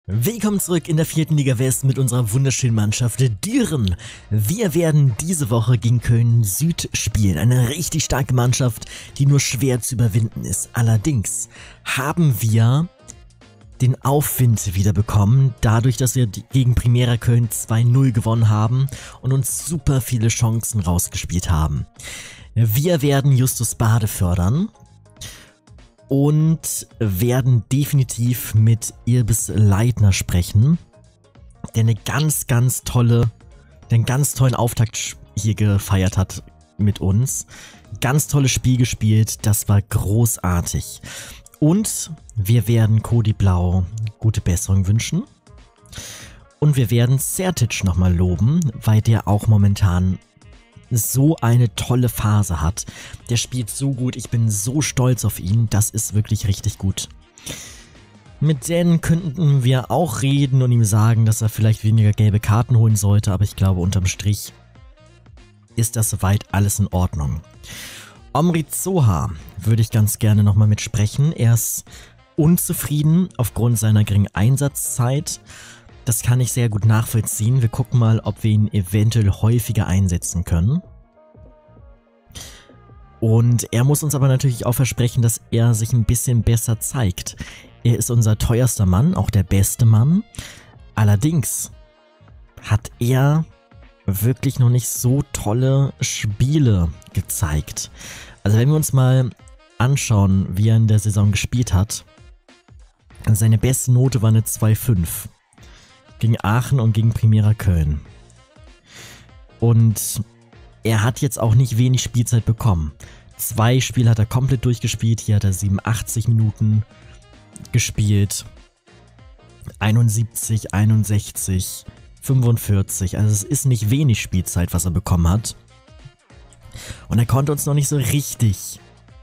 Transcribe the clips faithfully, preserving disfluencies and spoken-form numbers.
Willkommen zurück in der vierten Liga West mit unserer wunderschönen Mannschaft Düren. Wir werden diese Woche gegen Köln Süd spielen. Eine richtig starke Mannschaft, die nur schwer zu überwinden ist. Allerdings haben wir den Aufwind wieder bekommen, dadurch, dass wir gegen Primera Köln zwei null gewonnen haben und uns super viele Chancen rausgespielt haben. Wir werden Justus Bade fördern. Und werden definitiv mit Irbis Leitner sprechen, der eine ganz, ganz tolle, den ganz tollen Auftakt hier gefeiert hat mit uns. Ganz tolles Spiel gespielt, das war großartig. Und wir werden Cody Blau gute Besserung wünschen. Und wir werden Sertic nochmal loben, weil der auch momentan so eine tolle Phase hat. Der spielt so gut, ich bin so stolz auf ihn, das ist wirklich richtig gut. Mit Dan könnten wir auch reden und ihm sagen, dass er vielleicht weniger gelbe Karten holen sollte, aber ich glaube unterm Strich ist das soweit alles in Ordnung. Omri Zoha würde ich ganz gerne nochmal mitsprechen. Er ist unzufrieden aufgrund seiner geringen Einsatzzeit. Das kann ich sehr gut nachvollziehen. Wir gucken mal, ob wir ihn eventuell häufiger einsetzen können. Und er muss uns aber natürlich auch versprechen, dass er sich ein bisschen besser zeigt. Er ist unser teuerster Mann, auch der beste Mann. Allerdings hat er wirklich noch nicht so tolle Spiele gezeigt. Also wenn wir uns mal anschauen, wie er in der Saison gespielt hat. Seine beste Note war eine zwei Komma fünf. Gegen Aachen und gegen Primera Köln. Und er hat jetzt auch nicht wenig Spielzeit bekommen. Zwei Spiele hat er komplett durchgespielt. Hier hat er siebenundachtzig Minuten gespielt. einundsiebzig, einundsechzig, fünfundvierzig. Also es ist nicht wenig Spielzeit, was er bekommen hat. Und er konnte uns noch nicht so richtig,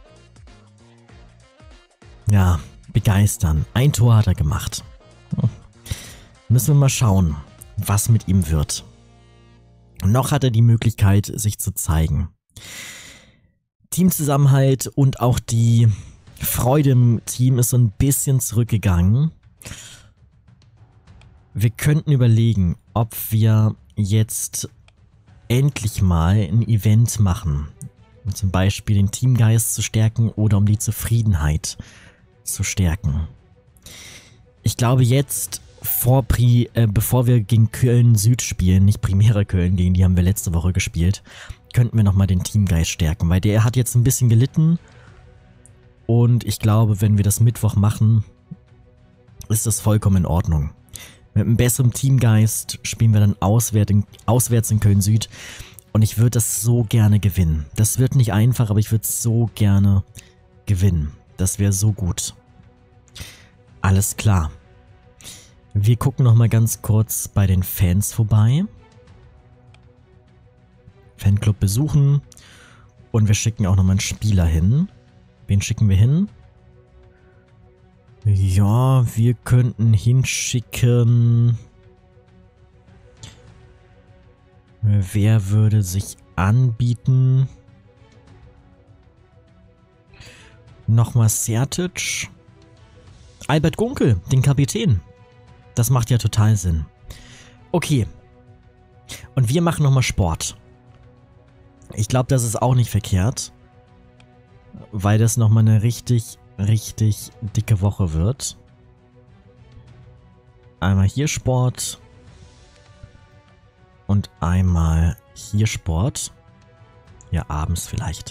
ja, begeistern. Ein Tor hat er gemacht. Müssen wir mal schauen, was mit ihm wird. Noch hat er die Möglichkeit, sich zu zeigen. Teamzusammenhalt und auch die Freude im Team ist so ein bisschen zurückgegangen. Wir könnten überlegen, ob wir jetzt endlich mal ein Event machen. Um zum Beispiel den Teamgeist zu stärken oder um die Zufriedenheit zu stärken. Ich glaube jetzt... Vor Pri, äh, bevor wir gegen Köln Süd spielen, nicht Primera Köln, gegen die haben wir letzte Woche gespielt, könnten wir nochmal den Teamgeist stärken, weil der hat jetzt ein bisschen gelitten und ich glaube, wenn wir das Mittwoch machen, ist das vollkommen in Ordnung. Mit einem besseren Teamgeist spielen wir dann auswärts in, auswärts in Köln Süd und ich würde das so gerne gewinnen. Das wird nicht einfach, aber ich würde es so gerne gewinnen. Das wäre so gut. Alles klar. Wir gucken noch mal ganz kurz bei den Fans vorbei. Fanclub besuchen. Und wir schicken auch noch mal einen Spieler hin. Wen schicken wir hin? Ja, wir könnten hinschicken... Wer würde sich anbieten? Nochmal Sertic. Albert Gunkel, den Kapitän. Das macht ja total Sinn. Okay. Und wir machen nochmal Sport. Ich glaube, das ist auch nicht verkehrt. Weil das nochmal eine richtig, richtig dicke Woche wird. Einmal hier Sport. Und einmal hier Sport. Ja, abends vielleicht.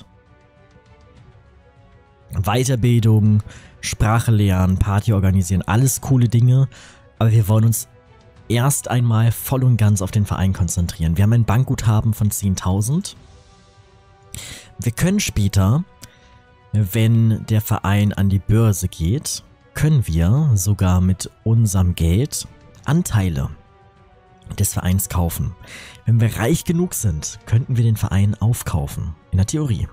Weiterbildung, Sprache lernen, Party organisieren. Alles coole Dinge. Aber wir wollen uns erst einmal voll und ganz auf den Verein konzentrieren. Wir haben ein Bankguthaben von zehntausend. Wir können später, wenn der Verein an die Börse geht, können wir sogar mit unserem Geld Anteile des Vereins kaufen. Wenn wir reich genug sind, könnten wir den Verein aufkaufen. In der Theorie.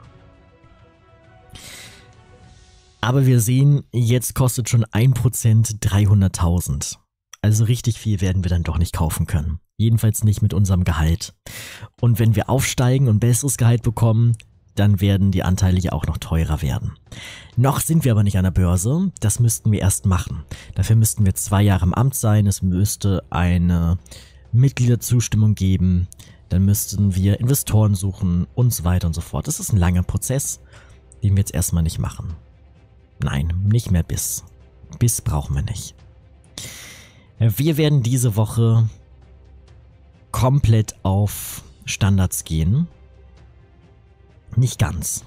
Aber wir sehen, jetzt kostet schon ein Prozent dreihunderttausend. Also richtig viel werden wir dann doch nicht kaufen können. Jedenfalls nicht mit unserem Gehalt. Und wenn wir aufsteigen und besseres Gehalt bekommen, dann werden die Anteile ja auch noch teurer werden. Noch sind wir aber nicht an der Börse, das müssten wir erst machen. Dafür müssten wir zwei Jahre im Amt sein, es müsste eine Mitgliederzustimmung geben, dann müssten wir Investoren suchen und so weiter und so fort. Das ist ein langer Prozess, den wir jetzt erstmal nicht machen. Nein, nicht mehr bis. Bis brauchen wir nicht. Wir werden diese Woche komplett auf Standards gehen. Nicht ganz.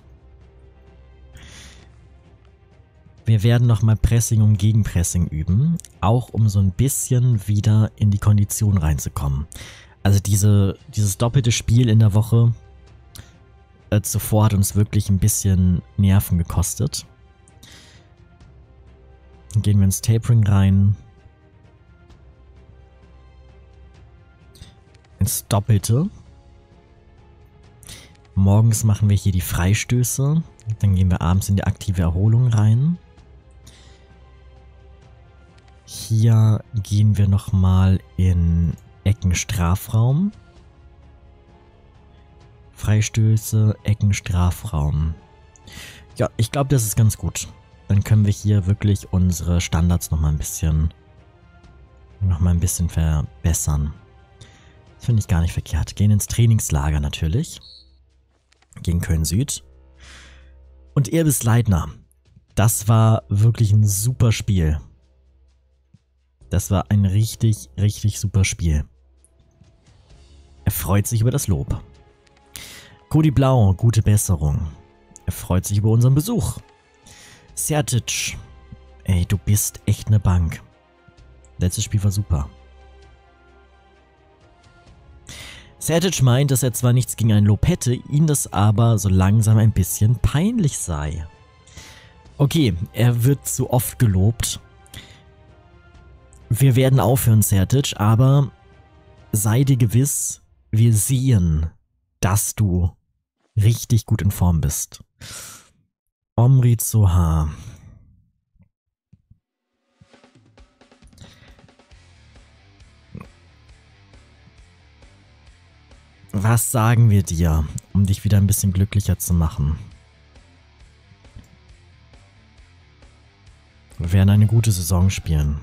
Wir werden nochmal Pressing und Gegenpressing üben, auch um so ein bisschen wieder in die Kondition reinzukommen. Also diese, dieses doppelte Spiel in der Woche äh, zuvor hat uns wirklich ein bisschen Nerven gekostet. Dann gehen wir ins Tapering rein. Ins Doppelte. Morgens machen wir hier die Freistöße. Dann gehen wir abends in die aktive Erholung rein. Hier gehen wir nochmal in Eckenstrafraum. Freistöße, Eckenstrafraum. Ja, ich glaube, das ist ganz gut. Dann können wir hier wirklich unsere Standards nochmal ein bisschen noch mal ein bisschen verbessern. Das finde ich gar nicht verkehrt. Gehen ins Trainingslager natürlich. Gegen Köln Süd. Und Irbis Leitner. Das war wirklich ein super Spiel. Das war ein richtig, richtig super Spiel. Er freut sich über das Lob. Cody Blau, gute Besserung. Er freut sich über unseren Besuch. Sertic, ey, du bist echt eine Bank. Letztes Spiel war super. Sertic meint, dass er zwar nichts gegen ein Lob hätte, ihm das aber so langsam ein bisschen peinlich sei. Okay, er wird zu oft gelobt. Wir werden aufhören, Sertic, aber sei dir gewiss, wir sehen, dass du richtig gut in Form bist. Omri Zohar. Was sagen wir dir, um dich wieder ein bisschen glücklicher zu machen? Wir werden eine gute Saison spielen.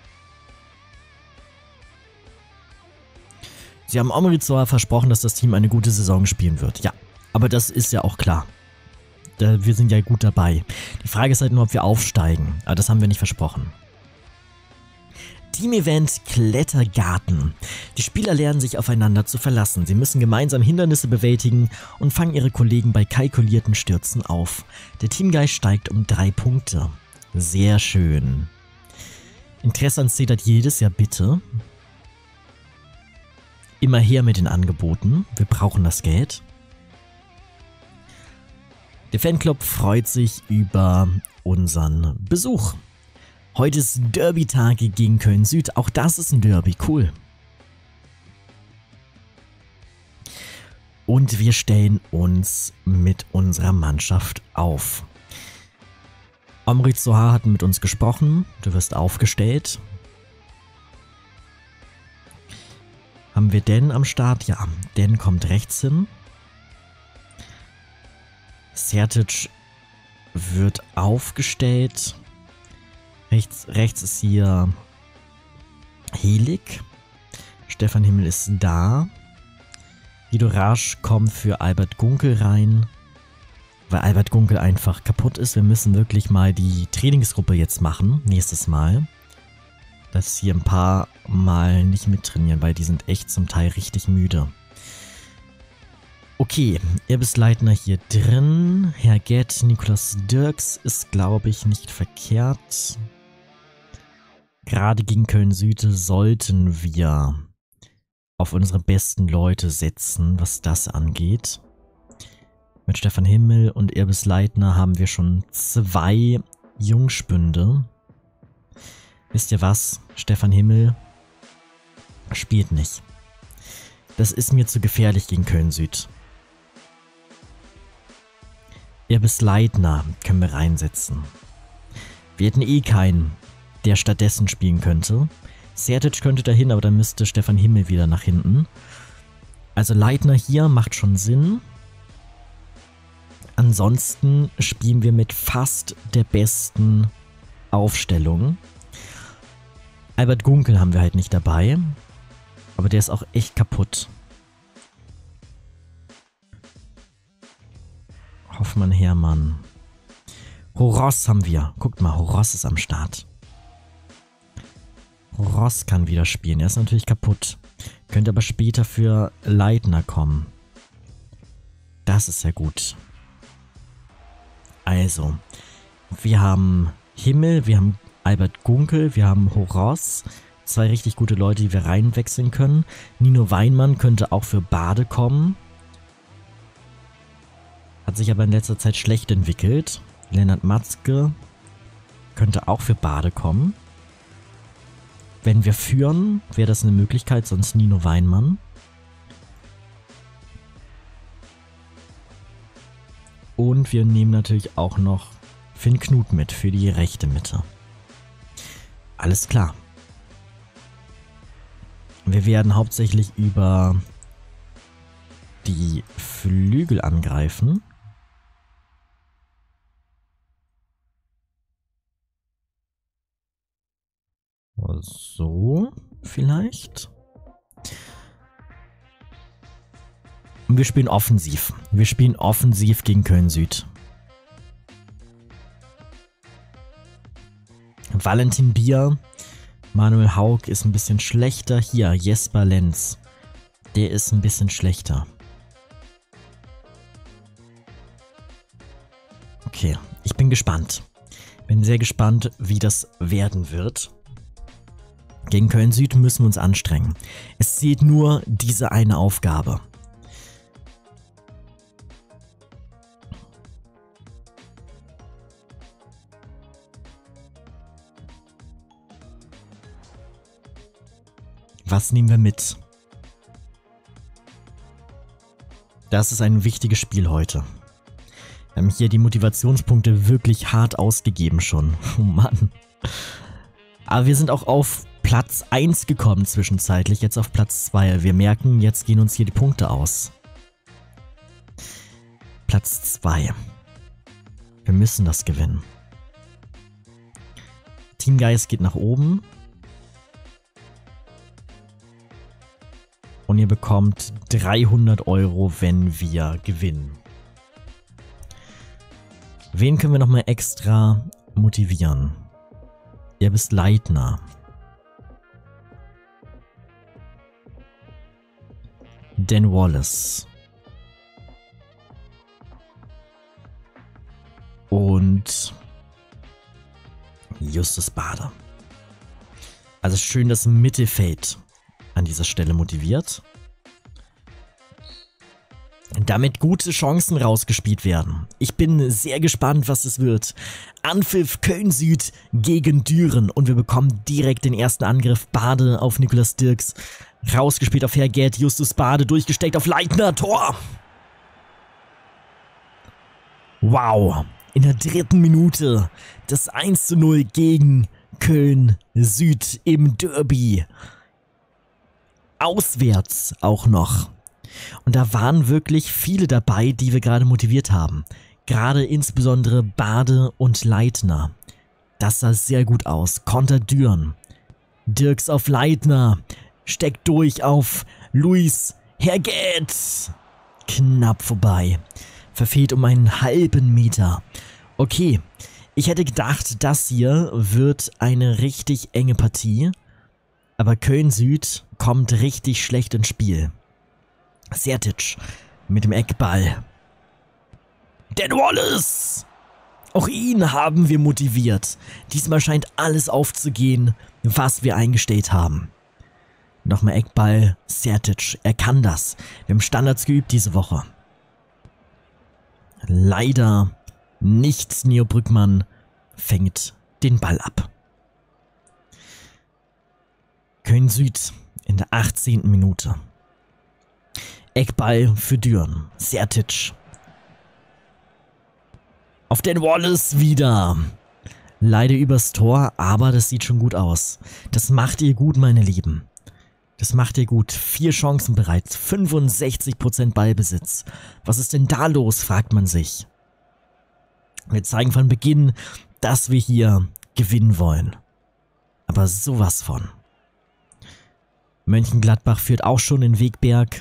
Sie haben Omri Zohar versprochen, dass das Team eine gute Saison spielen wird. Ja, aber das ist ja auch klar. Wir sind ja gut dabei. Die Frage ist halt nur, ob wir aufsteigen. Aber das haben wir nicht versprochen. Team-Event Klettergarten. Die Spieler lernen sich aufeinander zu verlassen. Sie müssen gemeinsam Hindernisse bewältigen und fangen ihre Kollegen bei kalkulierten Stürzen auf. Der Teamgeist steigt um drei Punkte. Sehr schön. Interesse an Sedat jedes Jahr bitte. Immer her mit den Angeboten. Wir brauchen das Geld. Der Fanclub freut sich über unseren Besuch. Heute ist Derby-Tag gegen Köln Süd. Auch das ist ein Derby. Cool. Und wir stellen uns mit unserer Mannschaft auf. Omri Zohar hat mit uns gesprochen. Du wirst aufgestellt. Haben wir Den am Start? Ja, Den kommt rechts hin. Sertic wird aufgestellt. Rechts, rechts ist hier Helik. Stefan Himmel ist da. Guido Rasch kommt für Albert Gunkel rein. Weil Albert Gunkel einfach kaputt ist. Wir müssen wirklich mal die Trainingsgruppe jetzt machen. Nächstes Mal. Dass hier ein paar Mal nicht mittrainieren, weil die sind echt zum Teil richtig müde. Okay, Irbis Leitner hier drin. Herr Gett, Niklas Dirks ist, glaube ich, nicht verkehrt. Gerade gegen Köln Süd sollten wir auf unsere besten Leute setzen, was das angeht. Mit Stefan Himmel und Irbis Leitner haben wir schon zwei Jungspünde. Wisst ihr was? Stefan Himmel spielt nicht. Das ist mir zu gefährlich gegen Köln Süd. Irbis Leitner können wir reinsetzen. Wir hätten eh keinen, der stattdessen spielen könnte. Sertic könnte dahin, aber dann müsste Stefan Himmel wieder nach hinten. Also Leitner hier macht schon Sinn. Ansonsten spielen wir mit fast der besten Aufstellung. Albert Gunkel haben wir halt nicht dabei. Aber der ist auch echt kaputt. Hoffmann, Hermann. Horos haben wir. Guckt mal, Horos ist am Start. Horos kann wieder spielen. Er ist natürlich kaputt. Könnte aber später für Leitner kommen. Das ist ja gut. Also, wir haben Himmel, wir haben Albert Gunkel, wir haben Horos. Zwei richtig gute Leute, die wir reinwechseln können. Nino Weinmann könnte auch für Bade kommen. Hat sich aber in letzter Zeit schlecht entwickelt. Lennart Matzke könnte auch für Bade kommen. Wenn wir führen, wäre das eine Möglichkeit, sonst Nino Weinmann. Und wir nehmen natürlich auch noch Finn Knut mit für die rechte Mitte. Alles klar. Wir werden hauptsächlich über die Flügel angreifen. So, vielleicht. Und wir spielen offensiv. Wir spielen offensiv gegen Köln Süd. Valentin Bier, Manuel Haug ist ein bisschen schlechter. Hier, Jesper Lenz. Der ist ein bisschen schlechter. Okay, ich bin gespannt. Bin sehr gespannt, wie das werden wird. Gegen Köln Süd müssen wir uns anstrengen. Es zählt nur diese eine Aufgabe. Was nehmen wir mit? Das ist ein wichtiges Spiel heute. Wir haben hier die Motivationspunkte wirklich hart ausgegeben schon. Oh Mann. Aber wir sind auch auf Platz eins gekommen zwischenzeitlich, jetzt auf Platz zwei. Wir merken, jetzt gehen uns hier die Punkte aus. Platz zwei. Wir müssen das gewinnen. Teamgeist geht nach oben. Und ihr bekommt dreihundert Euro, wenn wir gewinnen. Wen können wir nochmal extra motivieren? Ihr bist Leitner. Dan Wallace. Und Justus Bade. Also schön das Mittelfeld an dieser Stelle motiviert. Damit gute Chancen rausgespielt werden. Ich bin sehr gespannt, was es wird. Anpfiff Köln Süd gegen Düren und wir bekommen direkt den ersten Angriff. Bade auf Niklas Dirks. Rausgespielt auf Hergert, Justus Bade durchgesteckt auf Leitner, Tor! Wow, in der dritten Minute das eins zu null gegen Köln Süd im Derby. Auswärts auch noch. Und da waren wirklich viele dabei, die wir gerade motiviert haben. Gerade insbesondere Bade und Leitner. Das sah sehr gut aus. Konter Düren. Dirks auf Leitner. Steckt durch auf Luis Herget. Knapp vorbei. Verfehlt um einen halben Meter. Okay, ich hätte gedacht, das hier wird eine richtig enge Partie. Aber Köln Süd kommt richtig schlecht ins Spiel. Sertic mit dem Eckball. Dan Wallace! Auch ihn haben wir motiviert. Diesmal scheint alles aufzugehen, was wir eingestellt haben. Nochmal Eckball. Sertic, er kann das. Wir haben Standards geübt diese Woche. Leider nicht Neo Brückmann fängt den Ball ab. Köln Süd in der achtzehnten Minute. Eckball für Düren. Sertic. Auf den Wallace wieder. Leider übers Tor, aber das sieht schon gut aus. Das macht ihr gut, meine Lieben. Das macht ihr gut. Vier Chancen bereits. fünfundsechzig Prozent Ballbesitz. Was ist denn da los, fragt man sich. Wir zeigen von Beginn, dass wir hier gewinnen wollen. Aber sowas von. Mönchengladbach führt auch schon den Wegberg.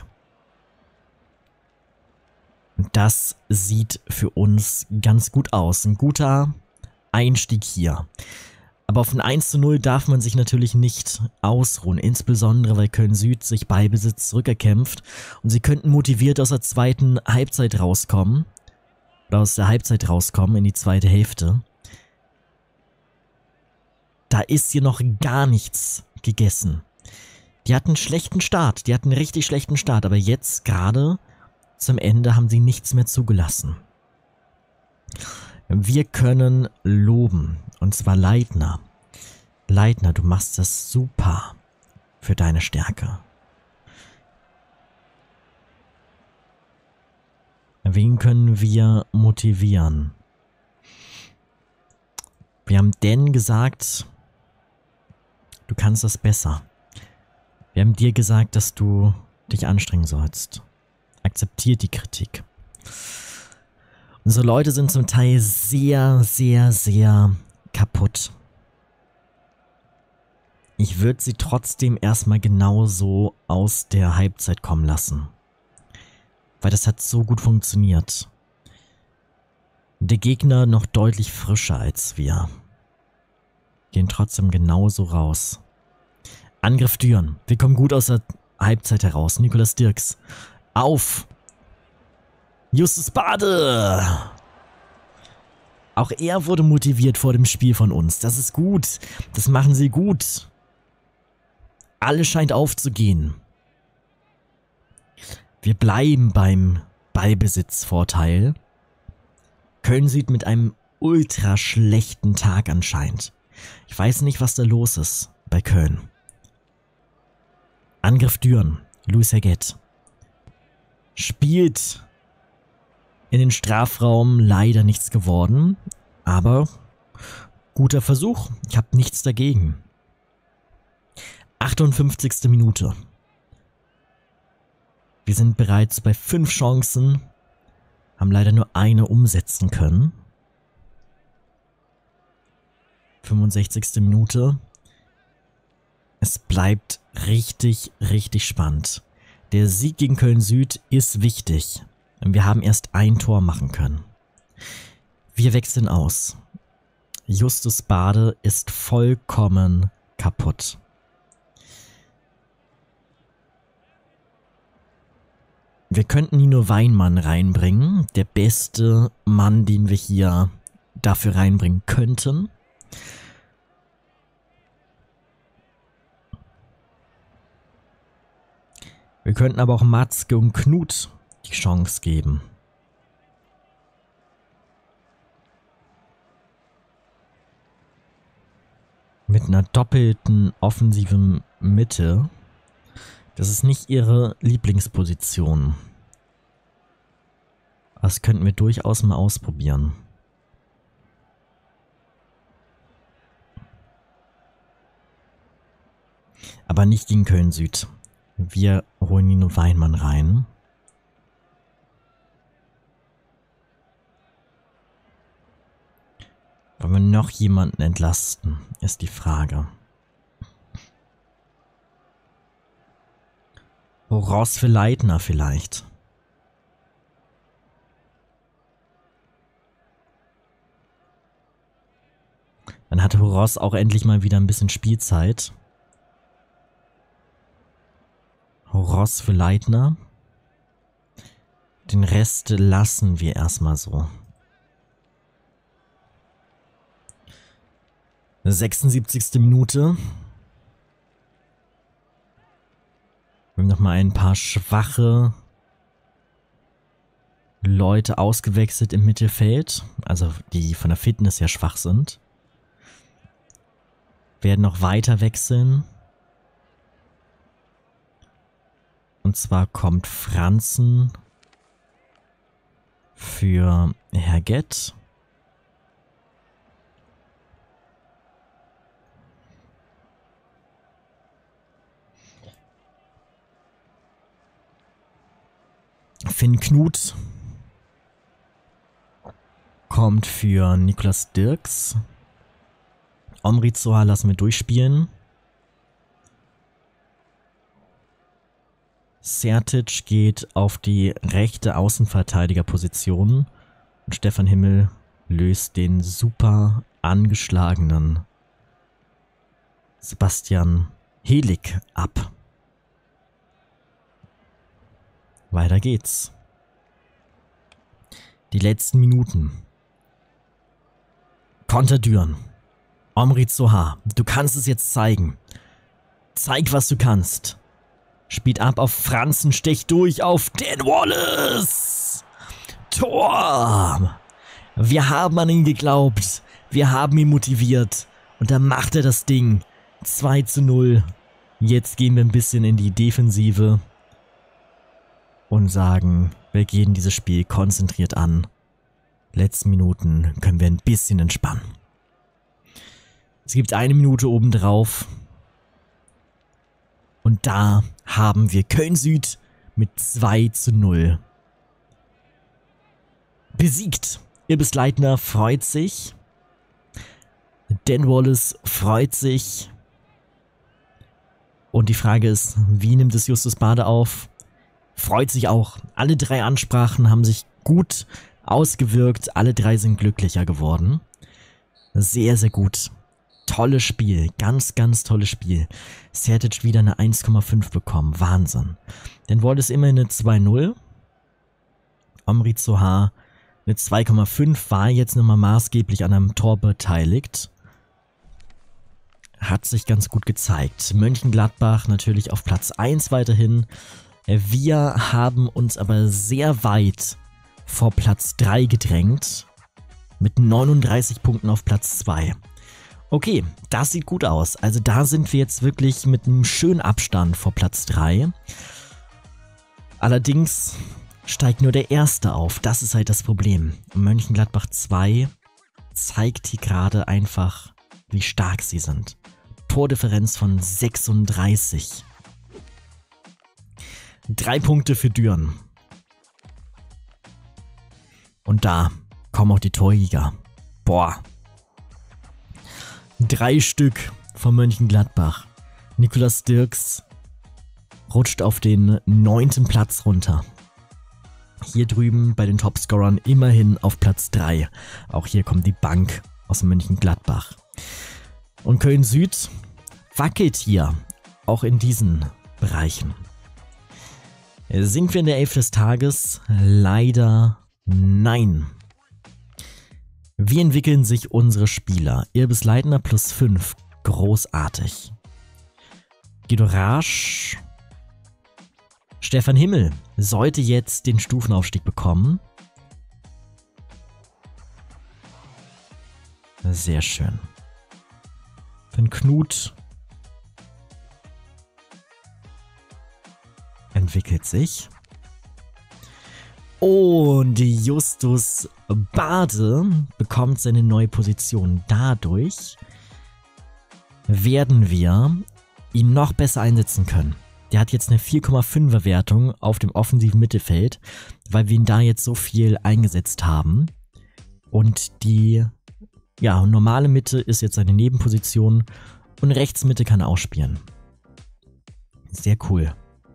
Das sieht für uns ganz gut aus. Ein guter Einstieg hier. Aber auf ein eins zu null darf man sich natürlich nicht ausruhen. Insbesondere, weil Köln Süd sich bei Besitz zurückerkämpft. Und sie könnten motiviert aus der zweiten Halbzeit rauskommen. Oder aus der Halbzeit rauskommen in die zweite Hälfte. Da ist hier noch gar nichts gegessen. Die hatten einen schlechten Start. Die hatten einen richtig schlechten Start. Aber jetzt gerade zum Ende haben sie nichts mehr zugelassen. Wir können loben. Und zwar Leitner. Leitner, du machst das super für deine Stärke. Wen können wir motivieren? Wir haben Dan gesagt, du kannst das besser. Wir haben dir gesagt, dass du dich anstrengen sollst. Akzeptiert die Kritik. Unsere Leute sind zum Teil sehr, sehr, sehr kaputt. Ich würde sie trotzdem erstmal genauso aus der Halbzeit kommen lassen. Weil das hat so gut funktioniert. Der Gegner noch deutlich frischer als wir. Gehen trotzdem genauso raus. Angriff Düren. Wir kommen gut aus der Halbzeit heraus. Nikolas Dirks. Auf! Justus Bade! Auch er wurde motiviert vor dem Spiel von uns. Das ist gut. Das machen sie gut. Alles scheint aufzugehen. Wir bleiben beim Ballbesitzvorteil. Köln Süd mit einem ultra schlechten Tag anscheinend. Ich weiß nicht, was da los ist bei Köln. Angriff Düren. Luis Herget. Spielt in den Strafraum, leider nichts geworden. Aber guter Versuch. Ich habe nichts dagegen. achtundfünfzigste Minute. Wir sind bereits bei fünf Chancen. Haben leider nur eine umsetzen können. fünfundsechzigste Minute. Es bleibt richtig, richtig spannend. Der Sieg gegen Köln Süd ist wichtig. Wir haben erst ein Tor machen können. Wir wechseln aus. Justus Bade ist vollkommen kaputt. Wir könnten Nino Weinmann reinbringen. Der beste Mann, den wir hier dafür reinbringen könnten. Wir könnten aber auch Matzke und Knut die Chance geben. Mit einer doppelten offensiven Mitte. Das ist nicht ihre Lieblingsposition. Das könnten wir durchaus mal ausprobieren. Aber nicht gegen Köln Süd. Wir holen Nino Weinmann rein. Wollen wir noch jemanden entlasten, ist die Frage. Ross für Leitner vielleicht. Dann hatte Ross auch endlich mal wieder ein bisschen Spielzeit. Ross für Leitner. Den Rest lassen wir erstmal so. sechsundsiebzigste Minute. Wir haben nochmal ein paar schwache Leute ausgewechselt im Mittelfeld. Also die von der Fitness her schwach sind. Werden noch weiter wechseln. Und zwar kommt Franzen für Herget. Finn Knut kommt für Niklas Dirks. Omri Zoha lassen wir durchspielen. Sertic geht auf die rechte Außenverteidigerposition. Und Stefan Himmel löst den super angeschlagenen Sebastian Helik ab. Weiter geht's. Die letzten Minuten. Konter Düren. Omri Zoha, du kannst es jetzt zeigen. Zeig, was du kannst. Spielt ab auf Franzen, stech durch auf Dan Wallace. Tor! Wir haben an ihn geglaubt. Wir haben ihn motiviert. Und da macht er das Ding. zwei zu null. Jetzt gehen wir ein bisschen in die Defensive. Und sagen, wir gehen dieses Spiel konzentriert an. Letzten Minuten können wir ein bisschen entspannen. Es gibt eine Minute obendrauf. Und da haben wir Köln Süd mit zwei zu null besiegt. Irbis Leitner freut sich. Dan Wallace freut sich. Und die Frage ist, wie nimmt es Justus Bade auf? Freut sich auch. Alle drei Ansprachen haben sich gut ausgewirkt. Alle drei sind glücklicher geworden. Sehr, sehr gut. Tolles Spiel. Ganz, ganz tolles Spiel. Sertic wieder eine eins Komma fünf bekommen. Wahnsinn. Dan Wallace immerhin eine zwei null. Omri Zoha eine zwei Komma fünf. War jetzt nochmal maßgeblich an einem Tor beteiligt. Hat sich ganz gut gezeigt. Mönchengladbach natürlich auf Platz eins weiterhin. Wir haben uns aber sehr weit vor Platz drei gedrängt. Mit neununddreißig Punkten auf Platz zwei. Okay, das sieht gut aus. Also da sind wir jetzt wirklich mit einem schönen Abstand vor Platz drei. Allerdings steigt nur der Erste auf. Das ist halt das Problem. Mönchengladbach zwei zeigt hier gerade einfach, wie stark sie sind. Tordifferenz von sechsunddreißig. Drei Punkte für Düren. Und da kommen auch die Torjäger. Boah. Drei Stück von Mönchengladbach. Niklas Dirks rutscht auf den neunten Platz runter. Hier drüben bei den Topscorern immerhin auf Platz drei. Auch hier kommt die Bank aus Mönchengladbach. Und Köln Süd wackelt hier, auch in diesen Bereichen. Sind wir in der Elf des Tages? Leider nein. Wie entwickeln sich unsere Spieler? Irbis Leitner plus fünf. Großartig. Guido Rasch. Stefan Himmel sollte jetzt den Stufenaufstieg bekommen. Sehr schön. Finn Knut entwickelt sich. Und Justus Bade bekommt seine neue Position. Dadurch werden wir ihn noch besser einsetzen können. Der hat jetzt eine vier Komma fünfer Wertung auf dem offensiven Mittelfeld, weil wir ihn da jetzt so viel eingesetzt haben. Und die ja, normale Mitte ist jetzt seine Nebenposition und rechts Mitte kann er auch spielen. Sehr cool.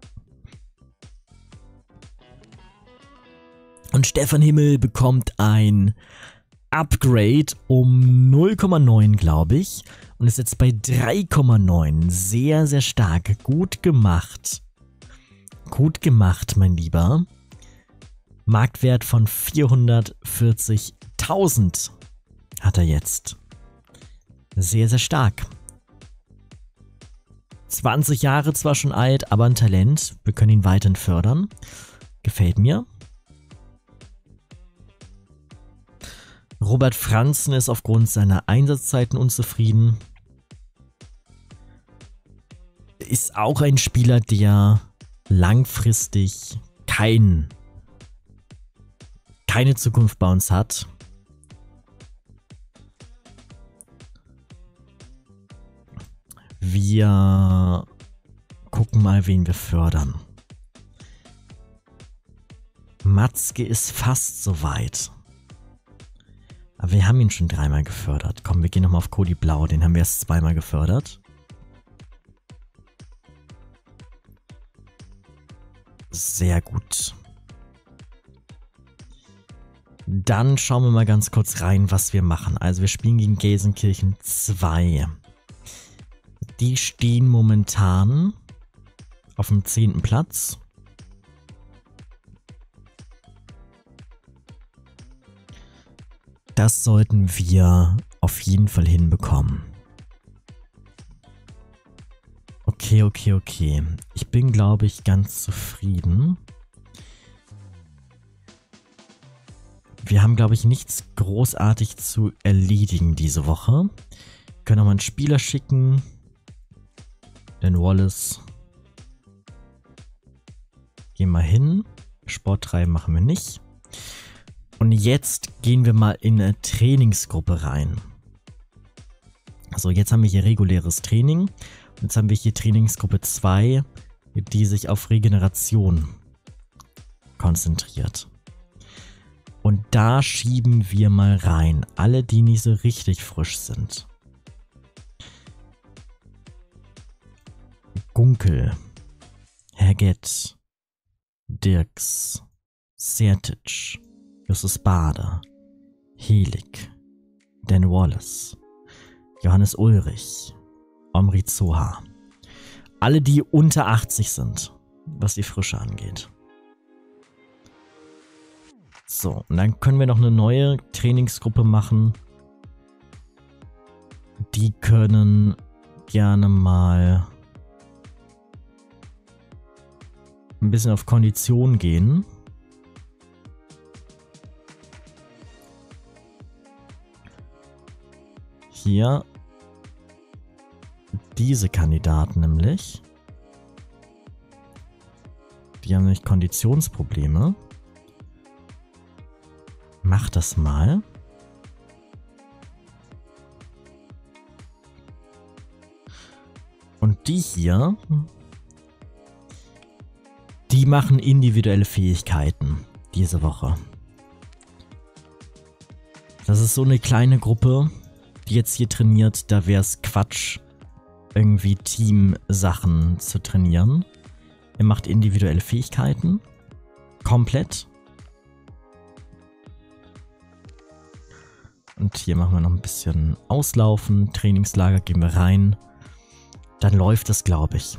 Und Stefan Himmel bekommt ein Upgrade um null Komma neun, glaube ich. Und ist jetzt bei drei Komma neun. Sehr, sehr stark. Gut gemacht. Gut gemacht, mein Lieber. Marktwert von vierhundertvierzigtausend hat er jetzt. Sehr, sehr stark. zwanzig Jahre zwar schon alt, aber ein Talent. Wir können ihn weiterhin fördern. Gefällt mir. Robert Franzen ist aufgrund seiner Einsatzzeiten unzufrieden. Ist auch ein Spieler, der langfristig kein, keine Zukunft bei uns hat. Wir gucken mal, wen wir fördern. Matzke ist fast soweit. Aber wir haben ihn schon dreimal gefördert. Komm, wir gehen nochmal auf Cody Blau. Den haben wir erst zweimal gefördert. Sehr gut. Dann schauen wir mal ganz kurz rein, was wir machen. Also wir spielen gegen Gelsenkirchen zwei. Die stehen momentan auf dem zehnten Platz. Das sollten wir auf jeden Fall hinbekommen. Okay, okay, okay. Ich bin, glaube ich, ganz zufrieden. Wir haben, glaube ich, nichts großartig zu erledigen diese Woche. Wir können auch mal einen Spieler schicken. Den Wallace. Gehen wir hin. Sport treiben machen wir nicht. Und jetzt gehen wir mal in eine Trainingsgruppe rein. Also jetzt haben wir hier reguläres Training. Jetzt haben wir hier Trainingsgruppe zwei, die sich auf Regeneration konzentriert. Und da schieben wir mal rein alle, die nicht so richtig frisch sind. Gunkel, Herget, Dirks, Sertic, Justus Bade, Helig, Dan Wallace, Johannes Ulrich, Omri Zoha. Alle, die unter achtzig sind, was die Frische angeht. So, und dann können wir noch eine neue Trainingsgruppe machen. Die können gerne mal ein bisschen auf Kondition gehen. Hier diese Kandidaten nämlich. Die haben nämlich Konditionsprobleme. Mach das mal. Und die hier, die machen individuelle Fähigkeiten diese Woche. Das ist so eine kleine Gruppe, die jetzt hier trainiert. Da wäre es Quatsch, irgendwie Team-Sachen zu trainieren. Er macht individuelle Fähigkeiten. Komplett. Und hier machen wir noch ein bisschen Auslaufen. Trainingslager gehen wir rein. Dann läuft es, glaube ich.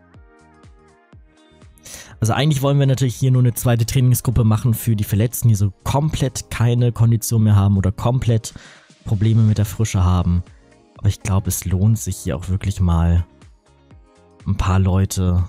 Also eigentlich wollen wir natürlich hier nur eine zweite Trainingsgruppe machen für die Verletzten, die so komplett keine Kondition mehr haben oder komplett Probleme mit der Frische haben. Aber ich glaube, es lohnt sich hier auch wirklich mal ein paar Leute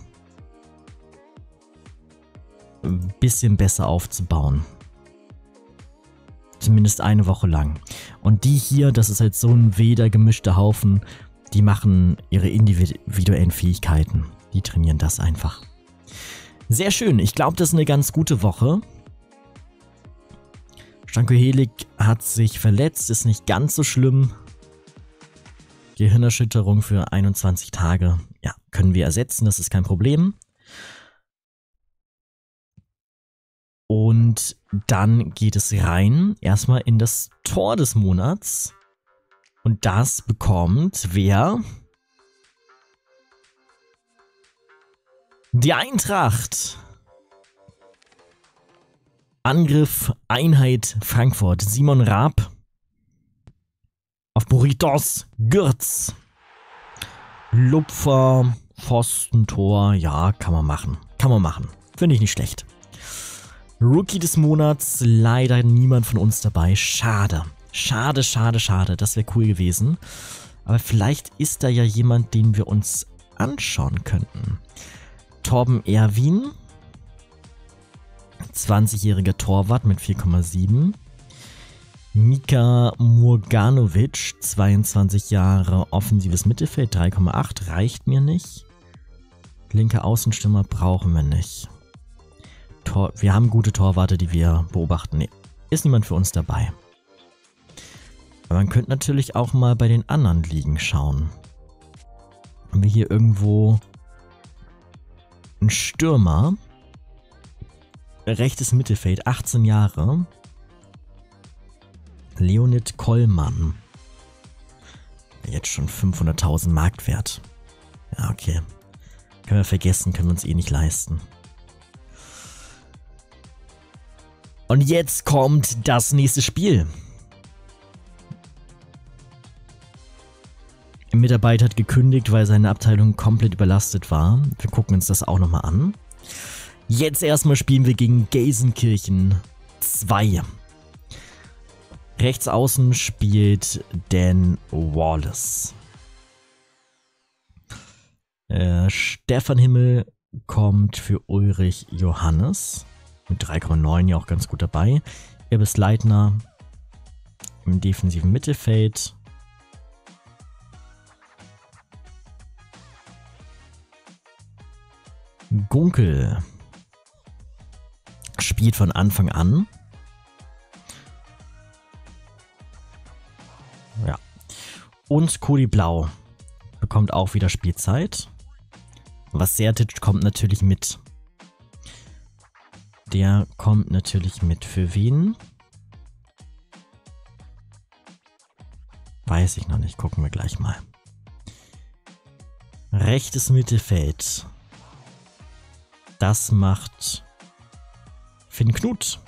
ein bisschen besser aufzubauen. Zumindest eine Woche lang. Und die hier, das ist halt so ein weder gemischter Haufen, die machen ihre individuellen Fähigkeiten. Die trainieren das einfach. Sehr schön, ich glaube, das ist eine ganz gute Woche. Stanko Helig hat sich verletzt, ist nicht ganz so schlimm. Gehirnerschütterung für einundzwanzig Tage. Ja, können wir ersetzen, das ist kein Problem. Und dann geht es rein, erstmal in das Tor des Monats. Und das bekommt wer? Die Eintracht. Angriff, Einheit, Frankfurt. Simon Raab. Auf Burritos, Gürz. Lupfer, Pfostentor. Ja, kann man machen. Kann man machen. Finde ich nicht schlecht. Rookie des Monats, leider niemand von uns dabei. Schade. Schade, schade, schade. Das wäre cool gewesen. Aber vielleicht ist da ja jemand, den wir uns anschauen könnten. Torben Erwin. zwanzigjähriger Torwart mit vier Komma sieben. Mika Murganovic, zweiundzwanzig Jahre, offensives Mittelfeld, drei Komma acht. Reicht mir nicht. Linke Außenstürmer brauchen wir nicht. Tor, wir haben gute Torwarte, die wir beobachten. Nee, ist niemand für uns dabei. Aber man könnte natürlich auch mal bei den anderen Ligen schauen. Haben wir hier irgendwo einen Stürmer? Rechtes Mittelfeld, achtzehn Jahre. Leonid Kollmann. Jetzt schon fünfhunderttausend Marktwert. Ja, okay. Können wir vergessen, können wir uns eh nicht leisten. Und jetzt kommt das nächste Spiel. Ein Mitarbeiter hat gekündigt, weil seine Abteilung komplett überlastet war. Wir gucken uns das auch nochmal an. Jetzt erstmal spielen wir gegen Gelsenkirchen zwei. Rechts außen spielt Dan Wallace. Äh, Stefan Himmel kommt für Ulrich Johannes. Mit drei Komma neun ja auch ganz gut dabei. Irbis Leitner im defensiven Mittelfeld. Gunkel spielt von Anfang an. Ja. Und Cody Blau bekommt auch wieder Spielzeit. Vasertic kommt natürlich mit. Der kommt natürlich mit. Für wen? Weiß ich noch nicht. Gucken wir gleich mal. Rechtes Mittelfeld. Das macht Finn Knut.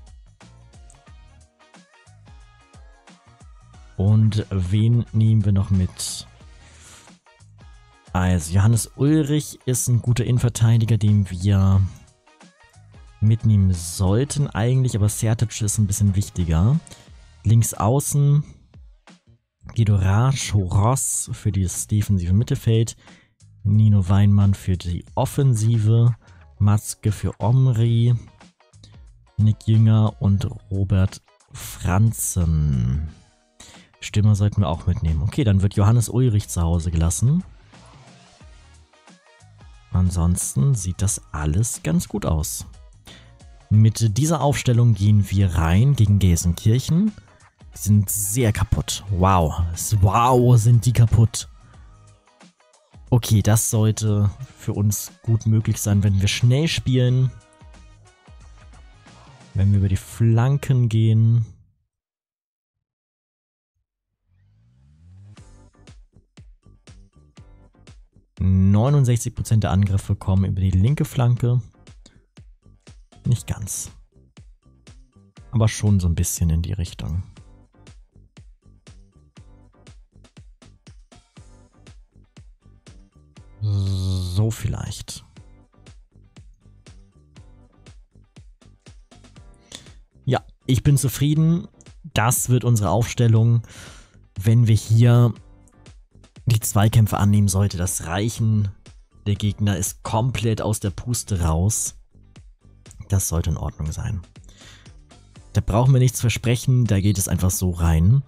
Und wen nehmen wir noch mit? Also Johannes Ulrich ist ein guter Innenverteidiger, den wir mitnehmen sollten eigentlich, aber Sertic ist ein bisschen wichtiger. Links außen Guido Rasch, Ross für das defensive Mittelfeld, Nino Weinmann für die Offensive, Matzke für Omri, Nick Jünger und Robert Franzen. Stürmer sollten wir auch mitnehmen. Okay, dann wird Johannes Ulrich zu Hause gelassen. Ansonsten sieht das alles ganz gut aus. Mit dieser Aufstellung gehen wir rein gegen Gelsenkirchen. Die sind sehr kaputt. Wow. Wow, sind die kaputt. Okay, das sollte für uns gut möglich sein, wenn wir schnell spielen. Wenn wir über die Flanken gehen. neunundsechzig Prozent der Angriffe kommen über die linke Flanke. Nicht ganz. Aber schon so ein bisschen in die Richtung. So vielleicht. Ja, ich bin zufrieden. Das wird unsere Aufstellung. Wenn wir hier die Zweikämpfe annehmen, sollte das reichen. Der Gegner ist komplett aus der Puste raus. Das sollte in Ordnung sein. Da brauchen wir nichts versprechen, da geht es einfach so rein.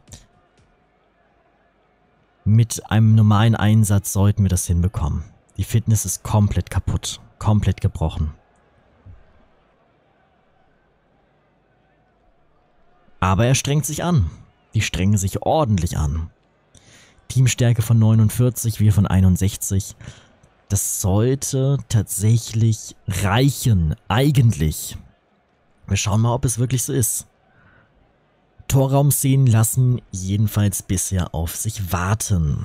Mit einem normalen Einsatz sollten wir das hinbekommen. Die Fitness ist komplett kaputt, komplett gebrochen. Aber er strengt sich an. Die strengen sich ordentlich an. Teamstärke von neunundvierzig, wir von einundsechzig. Das sollte tatsächlich reichen, eigentlich. Wir schauen mal, ob es wirklich so ist. Torraumszenen lassen jedenfalls bisher auf sich warten.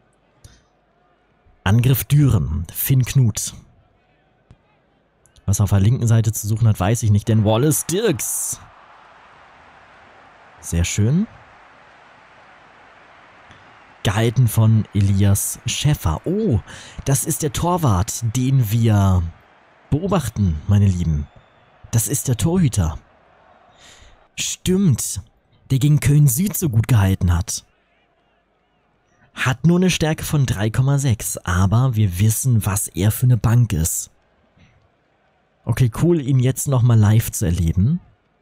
Angriff Düren, Finn Knut. Was auf der linken Seite zu suchen hat, weiß ich nicht, denn Wallace Dirks. Sehr schön. Gehalten von Elias Schäffer. Oh, das ist der Torwart, den wir beobachten, meine Lieben. Das ist der Torhüter. Stimmt, der gegen Köln Süd so gut gehalten hat. Hat nur eine Stärke von drei Komma sechs, aber wir wissen, was er für eine Bank ist. Okay, cool, ihn jetzt nochmal live zu erleben.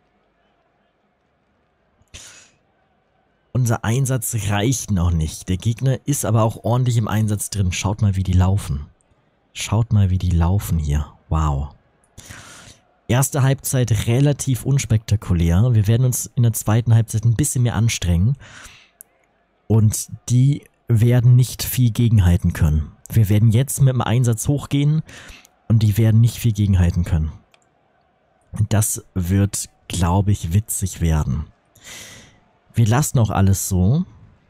Unser Einsatz reicht noch nicht. Der Gegner ist aber auch ordentlich im Einsatz drin. Schaut mal, wie die laufen. Schaut mal, wie die laufen hier. Wow. Erste Halbzeit relativ unspektakulär. Wir werden uns in der zweiten Halbzeit ein bisschen mehr anstrengen. Und die werden nicht viel gegenhalten können. Wir werden jetzt mit dem Einsatz hochgehen und die werden nicht viel gegenhalten können. Das wird, glaube ich, witzig werden. Wir lassen auch alles so.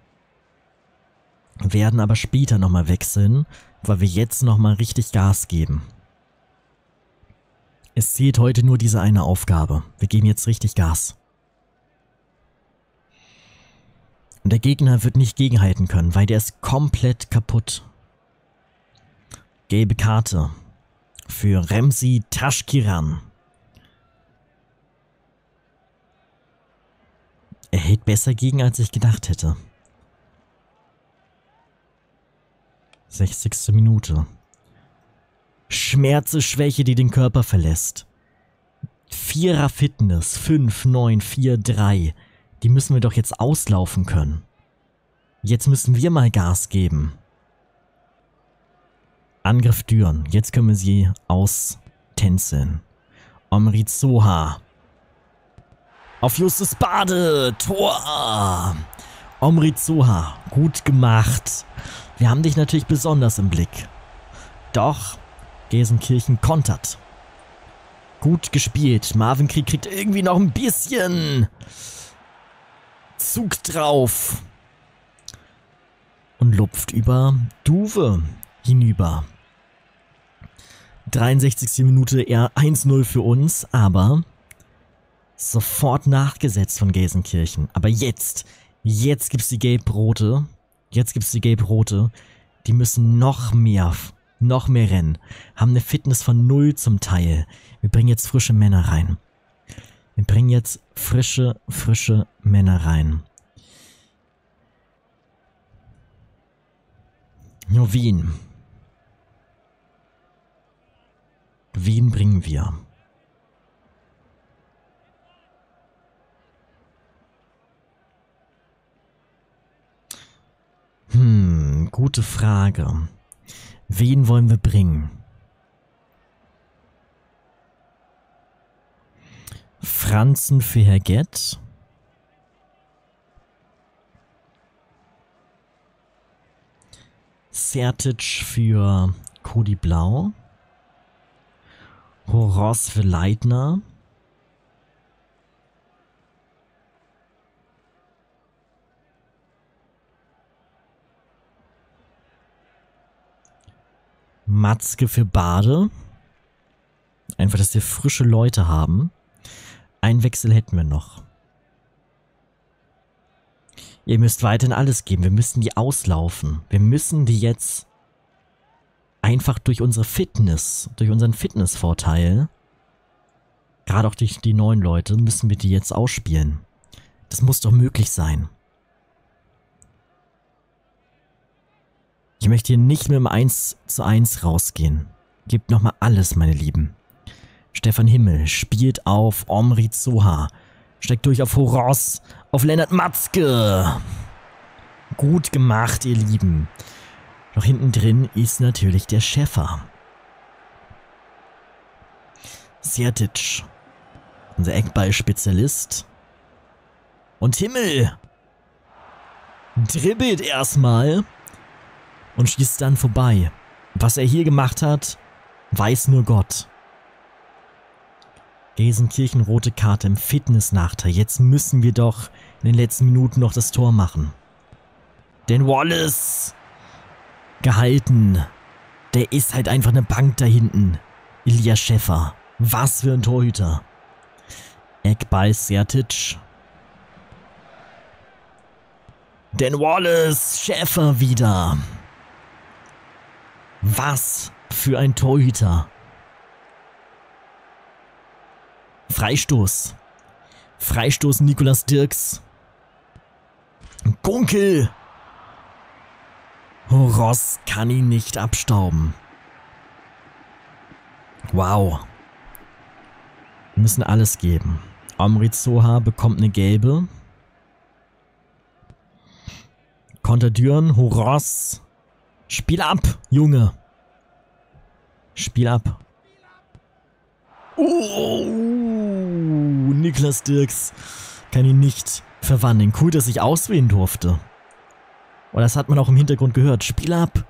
Werden aber später nochmal wechseln, weil wir jetzt nochmal richtig Gas geben. Es zählt heute nur diese eine Aufgabe. Wir geben jetzt richtig Gas. Und der Gegner wird nicht gegenhalten können, weil der ist komplett kaputt. Gelbe Karte für Remzi Taschkiran. Er hält besser gegen, als ich gedacht hätte. sechzigste Minute. Schmerze, Schwäche, die den Körper verlässt. Vierer Fitness, fünf, neun, vier, drei. Die müssen wir doch jetzt auslaufen können. Jetzt müssen wir mal Gas geben. Angriff Düren. Jetzt können wir sie austänzeln. Omri Zoha. Auf Justus Bade. Tor. Omri Zoha. Gut gemacht. Wir haben dich natürlich besonders im Blick. Doch Gelsenkirchen kontert. Gut gespielt. Marvin Krieg kriegt irgendwie noch ein bisschen Zug drauf. Und lupft über Duwe hinüber. dreiundsechzigste Minute eher eins null für uns, aber sofort nachgesetzt von Gelsenkirchen. Aber jetzt, jetzt gibt's die Gelb-Rote. Jetzt gibt's die Gelb-Rote. Die müssen noch mehr, noch mehr rennen. Haben eine Fitness von null zum Teil. Wir bringen jetzt frische Männer rein. Wir bringen jetzt frische, frische Männer rein. Nur Wien. Wien bringen wir. Hm, gute Frage. Wen wollen wir bringen? Franzen für Herr Gett. Sertic für Cody Blau. Horos für Leitner. Matzke für Bade. Einfach, dass wir frische Leute haben. Ein Wechsel hätten wir noch. Ihr müsst weiterhin alles geben. Wir müssen die auslaufen. Wir müssen die jetzt einfach durch unsere Fitness, durch unseren Fitnessvorteil, gerade auch durch die neuen Leute, müssen wir die jetzt ausspielen. Das muss doch möglich sein. Ich möchte hier nicht mit dem eins zu eins rausgehen. Gebt nochmal alles, meine Lieben. Stefan Himmel spielt auf Omri Zoha. Steckt durch auf Horos, auf Lennart Matzke. Gut gemacht, ihr Lieben. Doch hinten drin ist natürlich der Schäfer. Sertic, unser Eckball-Spezialist. Und Himmel dribbelt erstmal und schießt dann vorbei. Was er hier gemacht hat, weiß nur Gott. Gelsenkirchen rote Karte im Fitness-Nachteil. Jetzt müssen wir doch in den letzten Minuten noch das Tor machen. Denn Wallace gehalten. Der ist halt einfach eine Bank da hinten. Ilja Schäfer. Was für ein Torhüter. Eckball Sertic. Denn Wallace Schäfer wieder. Was für ein Torhüter. Freistoß. Freistoß Nikolas Dirks. Gunkel. Horos kann ihn nicht abstauben. Wow. Wir müssen alles geben. Omri Zoha bekommt eine gelbe. Konter Düren, Horos. Spiel ab, Junge. Spiel ab. Oh, Niklas Dirks kann ihn nicht verwandeln. Cool, dass ich auswählen durfte. Oder das hat man auch im Hintergrund gehört. Spiel ab.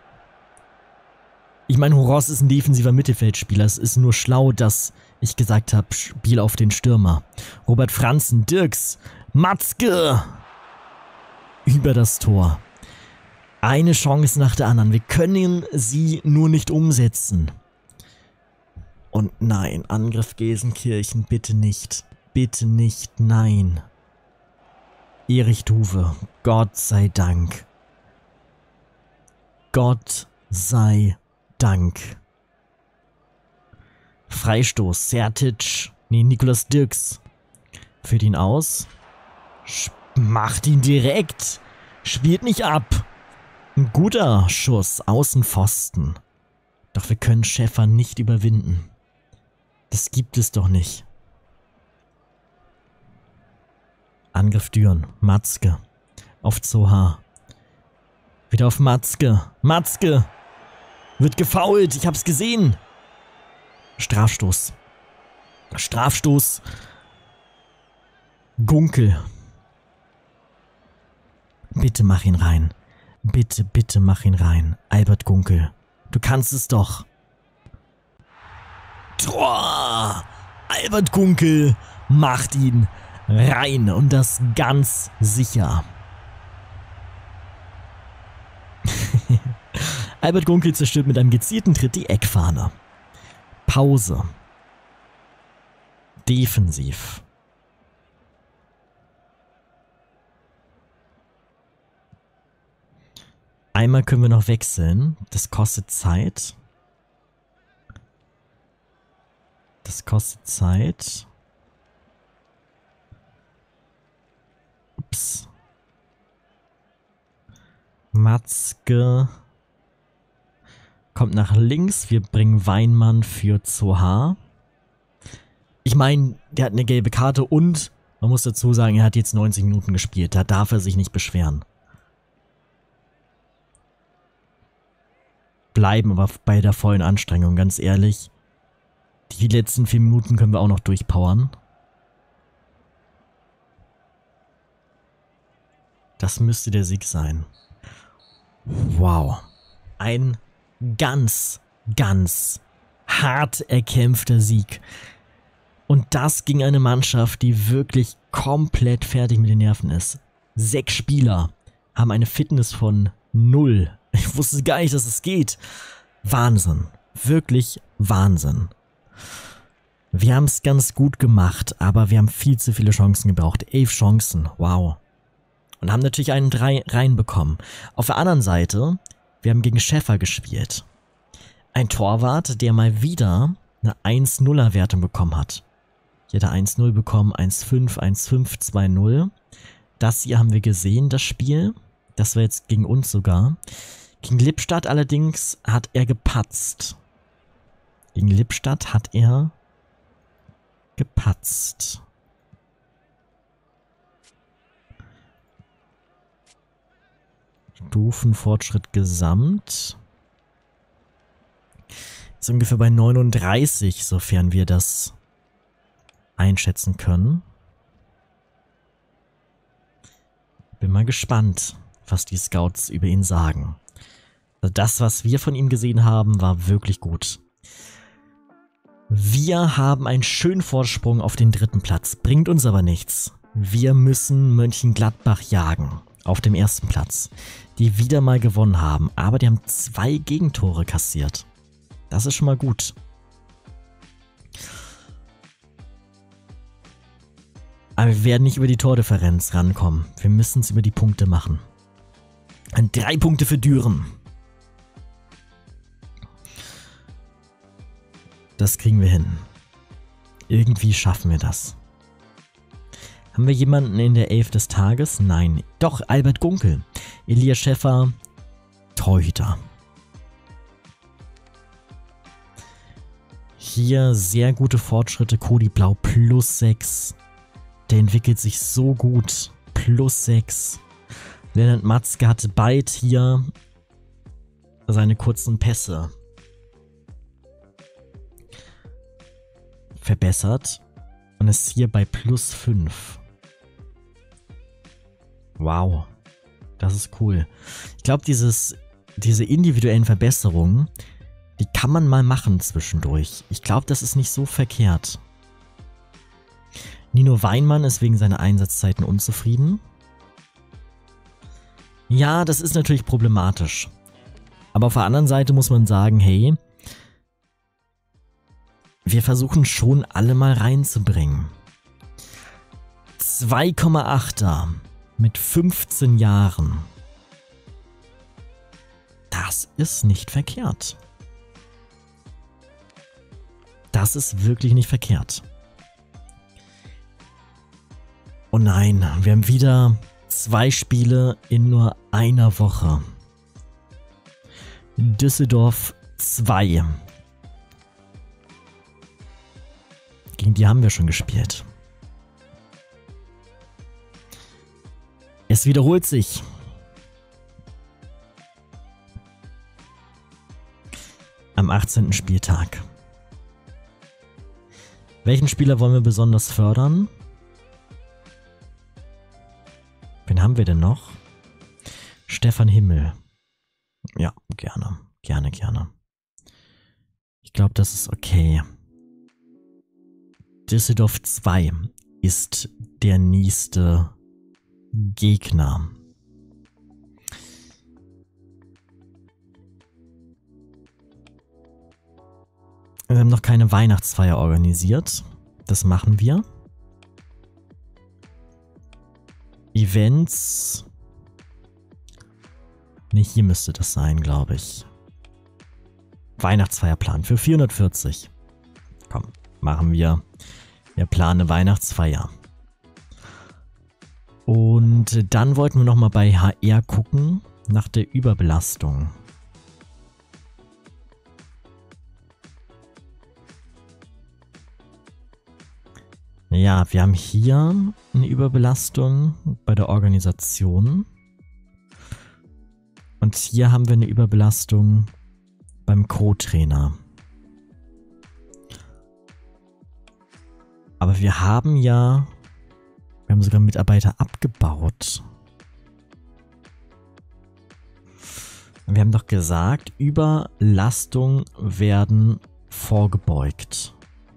Ich meine, Horos ist ein defensiver Mittelfeldspieler. Es ist nur schlau, dass ich gesagt habe, Spiel auf den Stürmer. Robert Franzen, Dirks Matzke! Über das Tor. Eine Chance nach der anderen. Wir können sie nur nicht umsetzen. Und nein, Angriff Gelsenkirchen, bitte nicht. Bitte nicht, nein. Erich Duwe, Gott sei Dank. Gott sei Dank. Freistoß, Sertic, nee, Nikolaus Dirks. Führt ihn aus. Macht ihn direkt. Spielt nicht ab. Ein guter Schuss, Außenpfosten. Doch wir können Schäfer nicht überwinden. Das gibt es doch nicht. Angriff Düren. Matzke. Auf Zohar. Wieder auf Matzke. Matzke. Wird gefoult. Ich hab's gesehen. Strafstoß. Strafstoß. Gunkel. Bitte mach ihn rein. Bitte, bitte mach ihn rein. Albert Gunkel. Du kannst es doch. Tor! Albert Gunkel macht ihn rein und das ganz sicher. Albert Gunkel zerstört mit einem gezielten Tritt die Eckfahne. Pause. Defensiv. Einmal können wir noch wechseln. Das kostet Zeit. Das kostet Zeit. Ups. Matzke kommt nach links. Wir bringen Weinmann für Zohar. Ich meine, der hat eine gelbe Karte und man muss dazu sagen, er hat jetzt neunzig Minuten gespielt. Da darf er sich nicht beschweren. Bleiben aber bei der vollen Anstrengung, ganz ehrlich. Die letzten vier Minuten können wir auch noch durchpowern. Das müsste der Sieg sein. Wow. Ein ganz, ganz hart erkämpfter Sieg. Und das gegen eine Mannschaft, die wirklich komplett fertig mit den Nerven ist. Sechs Spieler haben eine Fitness von null. Ich wusste gar nicht, dass es geht. Wahnsinn. Wirklich Wahnsinn. Wir haben es ganz gut gemacht, aber wir haben viel zu viele Chancen gebraucht. Elf Chancen. Wow. Und haben natürlich einen drei reinbekommen. Auf der anderen Seite, wir haben gegen Schäfer gespielt. Ein Torwart, der mal wieder eine eins nuller Wertung bekommen hat. Hier hat er eins null bekommen, eins fünf, eins fünf, zwei null. Das hier haben wir gesehen, das Spiel. Das war jetzt gegen uns sogar. Gegen Lippstadt allerdings hat er gepatzt. Gegen Lippstadt hat er gepatzt. Stufenfortschritt gesamt. Ist ungefähr bei neununddreißig, sofern wir das einschätzen können. Bin mal gespannt, was die Scouts über ihn sagen. Also das, was wir von ihm gesehen haben, war wirklich gut. Wir haben einen schönen Vorsprung auf den dritten Platz, bringt uns aber nichts. Wir müssen Mönchengladbach jagen, auf dem ersten Platz, die wieder mal gewonnen haben, aber die haben zwei Gegentore kassiert. Das ist schon mal gut. Aber wir werden nicht über die Tordifferenz rankommen. Wir müssen es über die Punkte machen. Und drei Punkte für Düren. Das kriegen wir hin. Irgendwie schaffen wir das. Haben wir jemanden in der Elf des Tages? Nein. Doch, Albert Gunkel. Elias Schäfer, Torhüter. Hier sehr gute Fortschritte. Cody Blau plus sechs. Der entwickelt sich so gut. Plus sechs. Lennart Matzke hatte bald hier seine kurzen Pässe verbessert und ist hier bei plus fünf. Wow, das ist cool. Ich glaube, dieses diese individuellen Verbesserungen, die kann man mal machen zwischendurch. Ich glaube, das ist nicht so verkehrt. Nino Weinmann ist wegen seiner Einsatzzeiten unzufrieden. Ja, das ist natürlich problematisch. Aber auf der anderen Seite muss man sagen, hey, wir versuchen schon alle mal reinzubringen. zwei Komma achter mit fünfzehn Jahren. Das ist nicht verkehrt. Das ist wirklich nicht verkehrt. Oh nein, wir haben wieder zwei Spiele in nur einer Woche. Düsseldorf zwei. Gegen die haben wir schon gespielt. Es wiederholt sich. Am achtzehnten Spieltag. Welchen Spieler wollen wir besonders fördern? Wen haben wir denn noch? Stefan Himmel. Ja, gerne. Gerne, gerne. Ich glaube, das ist okay. Düsseldorf zwei ist der nächste Gegner. Wir haben noch keine Weihnachtsfeier organisiert. Das machen wir. Events. Ne, hier müsste das sein, glaube ich. Weihnachtsfeierplan für vierhundertvierzig. Komm, machen wir. Wir planen eine Weihnachtsfeier. Und dann wollten wir nochmal bei H R gucken nach der Überbelastung. Ja, wir haben hier eine Überbelastung bei der Organisation. Und hier haben wir eine Überbelastung beim Co-Trainer. Aber wir haben ja, wir haben sogar Mitarbeiter abgebaut. Wir haben doch gesagt, Überlastung werden vorgebeugt.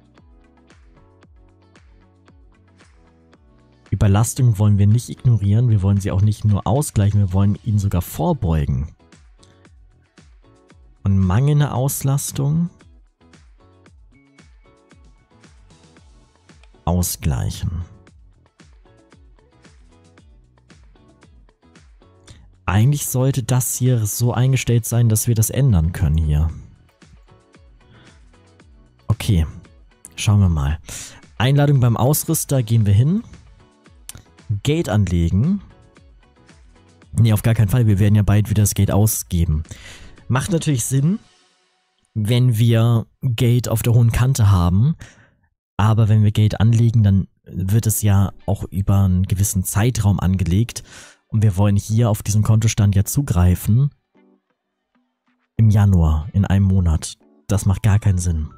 Überlastung wollen wir nicht ignorieren, wir wollen sie auch nicht nur ausgleichen, wir wollen ihnen sogar vorbeugen. Und mangelnde Auslastung ausgleichen. Eigentlich sollte das hier so eingestellt sein, dass wir das ändern können hier. Okay, schauen wir mal. Einladung beim Ausrüster, gehen wir hin. Gate anlegen. Nee, auf gar keinen Fall. Wir werden ja bald wieder das Gate ausgeben. Macht natürlich Sinn, wenn wir Gate auf der hohen Kante haben. Aber wenn wir Gate anlegen, dann wird es ja auch über einen gewissen Zeitraum angelegt. Und wir wollen hier auf diesen Kontostand ja zugreifen. Im Januar, in einem Monat. Das macht gar keinen Sinn.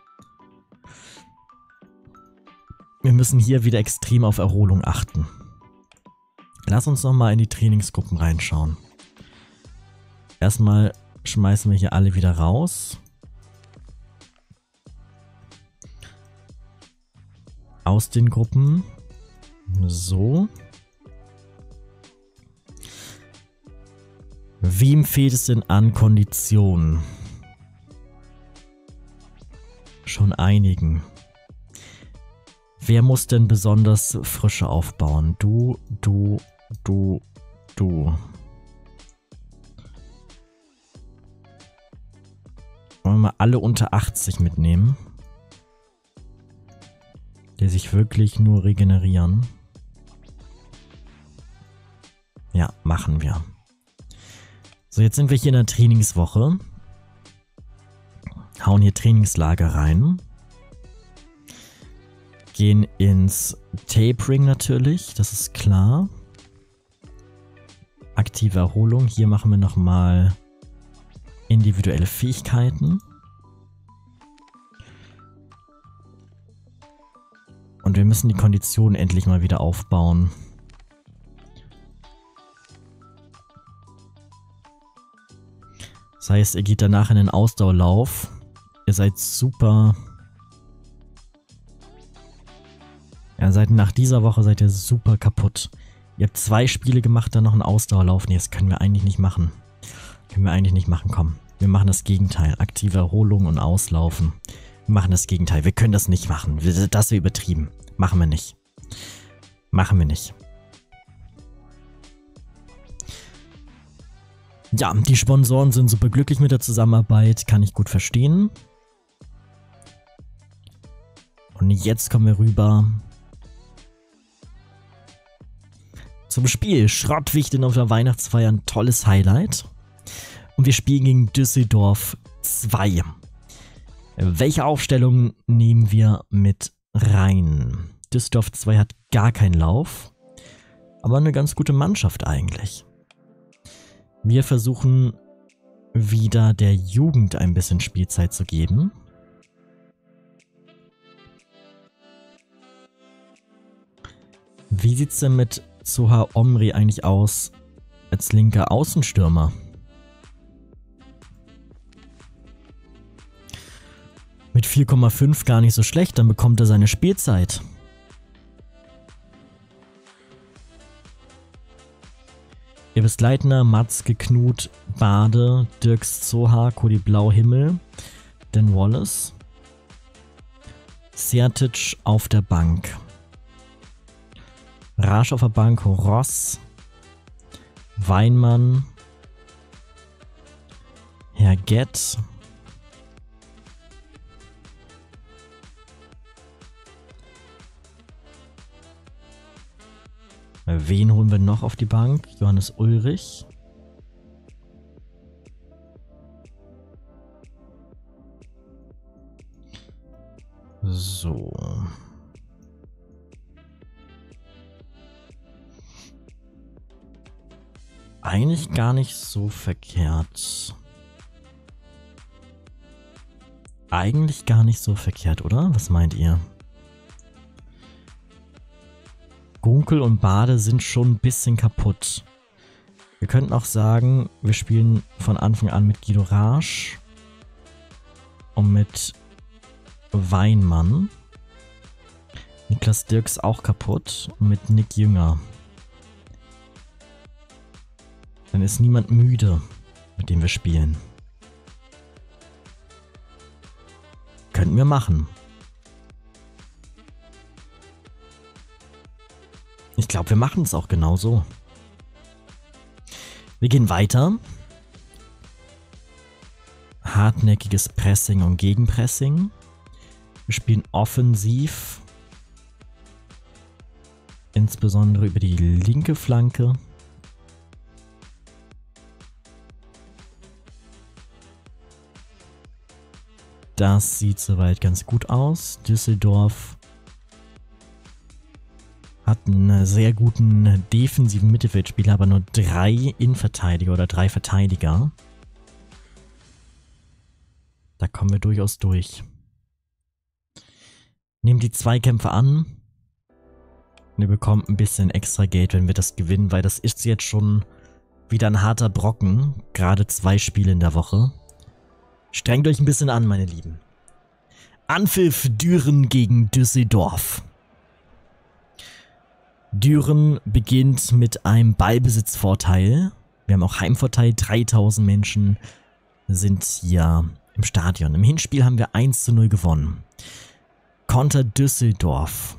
Wir müssen hier wieder extrem auf Erholung achten. Lass uns nochmal in die Trainingsgruppen reinschauen. Erstmal schmeißen wir hier alle wieder raus. Aus den Gruppen. So. Wem fehlt es denn an Konditionen? Schon einigen. Wer muss denn besonders Frische aufbauen? Du, du, du, du. Wollen wir mal alle unter achtzig mitnehmen? Die sich wirklich nur regenerieren. Ja, machen wir. So, jetzt sind wir hier in der Trainingswoche. Hauen hier Trainingslager rein. Gehen ins Tapering natürlich, das ist klar. Aktive Erholung. Hier machen wir nochmal individuelle Fähigkeiten. Und wir müssen die Konditionen endlich mal wieder aufbauen. Das heißt, ihr geht danach in den Ausdauerlauf. Ihr seid super... Ja, Ja, seit nach dieser Woche seid ihr super kaputt. Ihr habt zwei Spiele gemacht, dann noch einen Ausdauerlauf. Nee, das können wir eigentlich nicht machen. Können wir eigentlich nicht machen, komm. Wir machen das Gegenteil. Aktive Erholung und Auslaufen. Wir machen das Gegenteil. Wir können das nicht machen. Das wäre übertrieben. Machen wir nicht. Machen wir nicht. Ja, die Sponsoren sind super glücklich mit der Zusammenarbeit. Kann ich gut verstehen. Und jetzt kommen wir rüber zum Spiel. Schrottwichteln auf der Weihnachtsfeier. Ein tolles Highlight. Und wir spielen gegen Düsseldorf zwei. Welche Aufstellung nehmen wir mit rein? Düsseldorf zwei hat gar keinen Lauf, aber eine ganz gute Mannschaft eigentlich. Wir versuchen wieder der Jugend ein bisschen Spielzeit zu geben. Wie sieht es denn mit Soha Omri eigentlich aus als linker Außenstürmer? Mit vier Komma fünf gar nicht so schlecht, dann bekommt er seine Spielzeit. Irbis Leitner, Matzke, Knut, Bade, Dirks Zoha, Cody Blauhimmel, Dan Wallace, Sertic auf der Bank, Rasch auf der Bank, Ross, Weinmann, Herr Gett, wen holen wir noch auf die Bank? Johannes Ulrich. So. Eigentlich gar nicht so verkehrt. Eigentlich gar nicht so verkehrt, oder? Was meint ihr? Gunkel und Bade sind schon ein bisschen kaputt. Wir könnten auch sagen, wir spielen von Anfang an mit Guido Rasch und mit Weinmann. Niklas Dirks auch kaputt und mit Nick Jünger. Dann ist niemand müde, mit dem wir spielen. Könnten wir machen. Ich glaube, wir machen es auch genau so. Wir gehen weiter. Hartnäckiges Pressing und Gegenpressing. Wir spielen offensiv. Insbesondere über die linke Flanke. Das sieht soweit ganz gut aus. Düsseldorf hat einen sehr guten defensiven Mittelfeldspieler, aber nur drei Innenverteidiger oder drei Verteidiger. Da kommen wir durchaus durch. Nehmen die Zweikämpfe an. Und ihr bekommt ein bisschen extra Geld, wenn wir das gewinnen, weil das ist jetzt schon wieder ein harter Brocken. Gerade zwei Spiele in der Woche. Strengt euch ein bisschen an, meine Lieben. Anpfiff Düren gegen Düsseldorf. Düren beginnt mit einem Ballbesitzvorteil. Wir haben auch Heimvorteil. dreitausend Menschen sind hier im Stadion. Im Hinspiel haben wir eins zu null gewonnen. Konter Düsseldorf.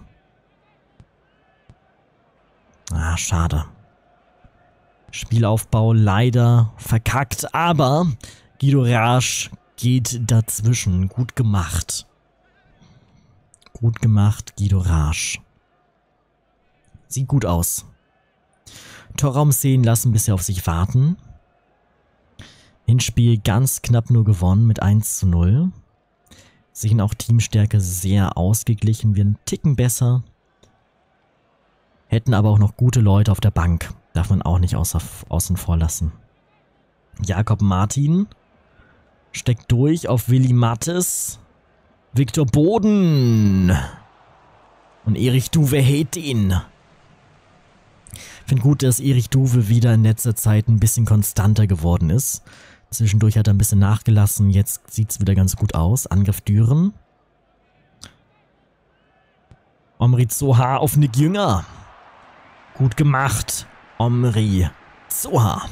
Ah, schade. Spielaufbau leider verkackt, aber Guido Rasch geht dazwischen. Gut gemacht. Gut gemacht, Guido Rasch. Sieht gut aus. Torraumszenen lassen bisher auf sich warten. Hinspiel ganz knapp nur gewonnen mit eins zu null. Sehen auch Teamstärke sehr ausgeglichen. Wir einen Ticken besser. Hätten aber auch noch gute Leute auf der Bank. Darf man auch nicht außer, außen vor lassen. Jakob Martin steckt durch auf Willi Mattes. Viktor Boden. Und Erich Duwe hält ihn. Ich finde gut, dass Erich Duwe wieder in letzter Zeit ein bisschen konstanter geworden ist. Zwischendurch hat er ein bisschen nachgelassen. Jetzt sieht es wieder ganz gut aus. Angriff Düren. Omri Zoha auf Nick Jünger. Gut gemacht. Omri Zoha.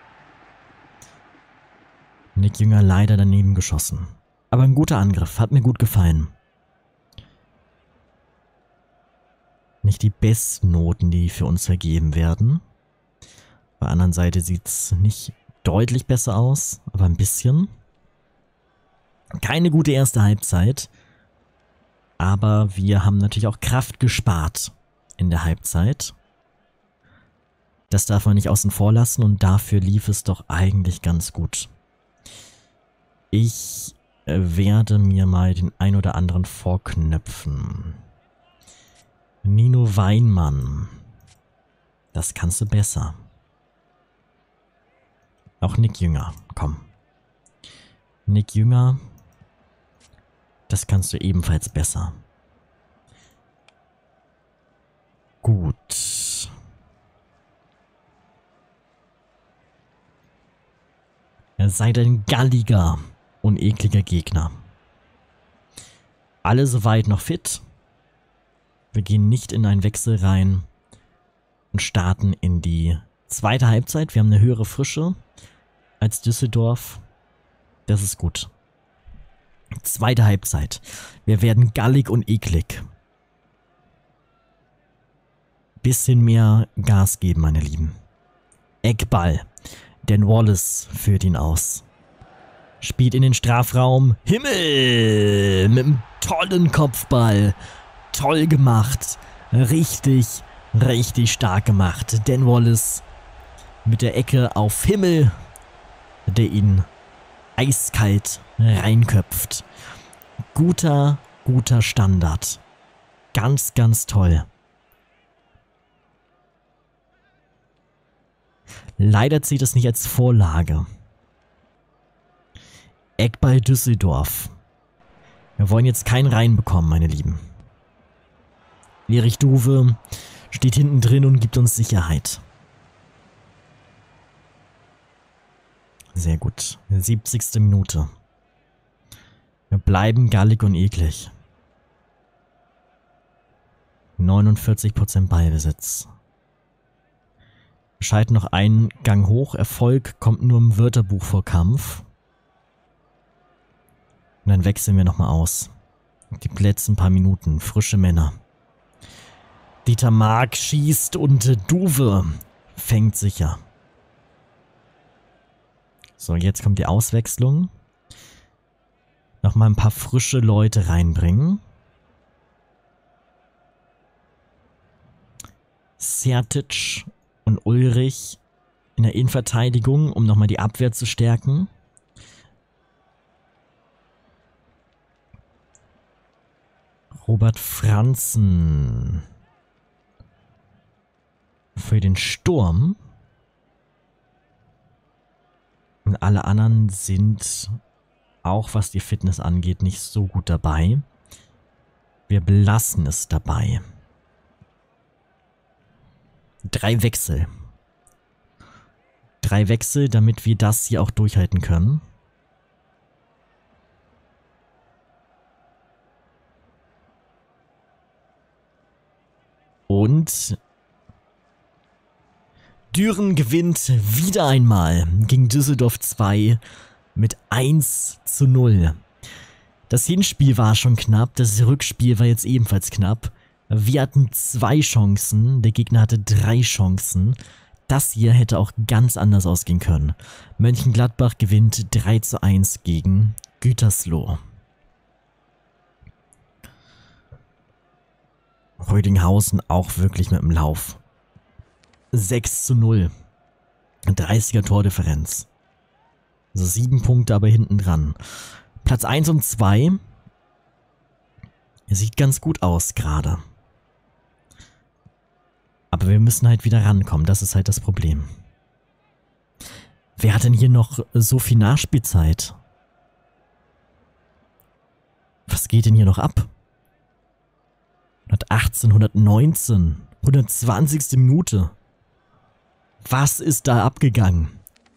Nick Jünger leider daneben geschossen. Aber ein guter Angriff. Hat mir gut gefallen. Nicht die besten Noten, die für uns vergeben werden. Auf der anderen Seite sieht es nicht deutlich besser aus, aber ein bisschen. Keine gute erste Halbzeit. Aber wir haben natürlich auch Kraft gespart in der Halbzeit. Das darf man nicht außen vor lassen und dafür lief es doch eigentlich ganz gut. Ich werde mir mal den ein oder anderen vorknöpfen. Nino Weinmann. Das kannst du besser. Auch Nick Jünger. Komm. Nick Jünger. Das kannst du ebenfalls besser. Gut. Ihr seid ein galliger und ekliger Gegner. Alle soweit noch fit. Wir gehen nicht in einen Wechsel rein und starten in die zweite Halbzeit. Wir haben eine höhere Frische als Düsseldorf. Das ist gut. Zweite Halbzeit. Wir werden gallig und eklig. Bisschen mehr Gas geben, meine Lieben. Eckball. Dan Wallace führt ihn aus. Spielt in den Strafraum. Himmel! Mit einem tollen Kopfball. Toll gemacht. Richtig, richtig stark gemacht. Dan Wallace mit der Ecke auf Himmel, der ihn eiskalt reinköpft. Guter, guter Standard. Ganz, ganz toll. Leider zählt es nicht als Vorlage. Eckball Düsseldorf. Wir wollen jetzt keinen reinbekommen, meine Lieben. Erich Duwe steht hinten drin und gibt uns Sicherheit. Sehr gut. siebzigste Minute. Wir bleiben gallig und eklig. neunundvierzig Prozent Ballbesitz. Wir schalten noch einen Gang hoch. Erfolg kommt nur im Wörterbuch vor Kampf. Und dann wechseln wir nochmal aus. Die letzten paar Minuten. Frische Männer. Dieter Mark schießt und Duwe fängt sicher. So, jetzt kommt die Auswechslung. Nochmal ein paar frische Leute reinbringen. Sertic und Ulrich in der Innenverteidigung, um nochmal die Abwehr zu stärken. Robert Franzen für den Sturm. Und alle anderen sind, auch was die Fitness angeht, nicht so gut dabei. Wir belassen es dabei. Drei Wechsel. Drei Wechsel, damit wir das hier auch durchhalten können. Und Düren gewinnt wieder einmal gegen Düsseldorf zwei mit eins zu null. Das Hinspiel war schon knapp, das Rückspiel war jetzt ebenfalls knapp. Wir hatten zwei Chancen, der Gegner hatte drei Chancen. Das hier hätte auch ganz anders ausgehen können. Mönchengladbach gewinnt drei zu eins gegen Gütersloh. Rödinghausen auch wirklich mit dem Lauf. sechs zu null. dreißiger Tordifferenz. Also sieben Punkte aber hinten dran. Platz eins und zwei. Sieht ganz gut aus gerade. Aber wir müssen halt wieder rankommen. Das ist halt das Problem. Wer hat denn hier noch so viel Nachspielzeit? Was geht denn hier noch ab? hundertachtzehn, hundertneunzehn, hundertzwanzigste Minute. Was ist da abgegangen?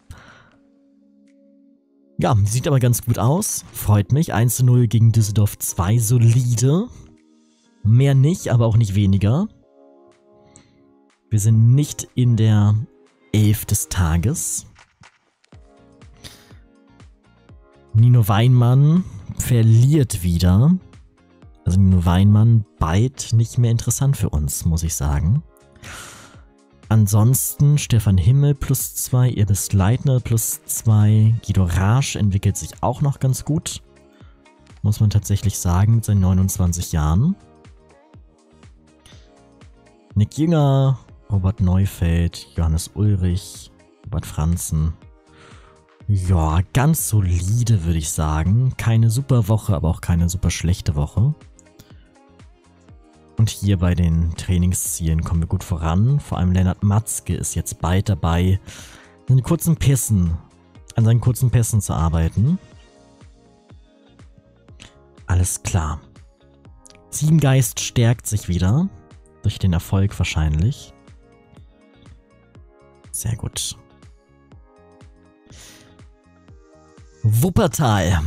Ja, sieht aber ganz gut aus. Freut mich. eins zu null gegen Düsseldorf zwei. Solide. Mehr nicht, aber auch nicht weniger. Wir sind nicht in der Elf des Tages. Nino Weinmann verliert wieder. Also Nino Weinmann bald nicht mehr interessant für uns, muss ich sagen. Ansonsten Stefan Himmel plus zwei, Irbis Leitner plus zwei, Guido Rasch entwickelt sich auch noch ganz gut. Muss man tatsächlich sagen, mit seinen neunundzwanzig Jahren. Nick Jünger, Robert Neufeld, Johannes Ulrich, Robert Franzen. Ja, ganz solide würde ich sagen. Keine super Woche, aber auch keine super schlechte Woche. Und hier bei den Trainingszielen kommen wir gut voran. Vor allem Lennart Matzke ist jetzt bald dabei, an seinen kurzen Pässen, an seinen kurzen Pässen zu arbeiten. Alles klar. Teamgeist stärkt sich wieder. Durch den Erfolg wahrscheinlich. Sehr gut. Wuppertal.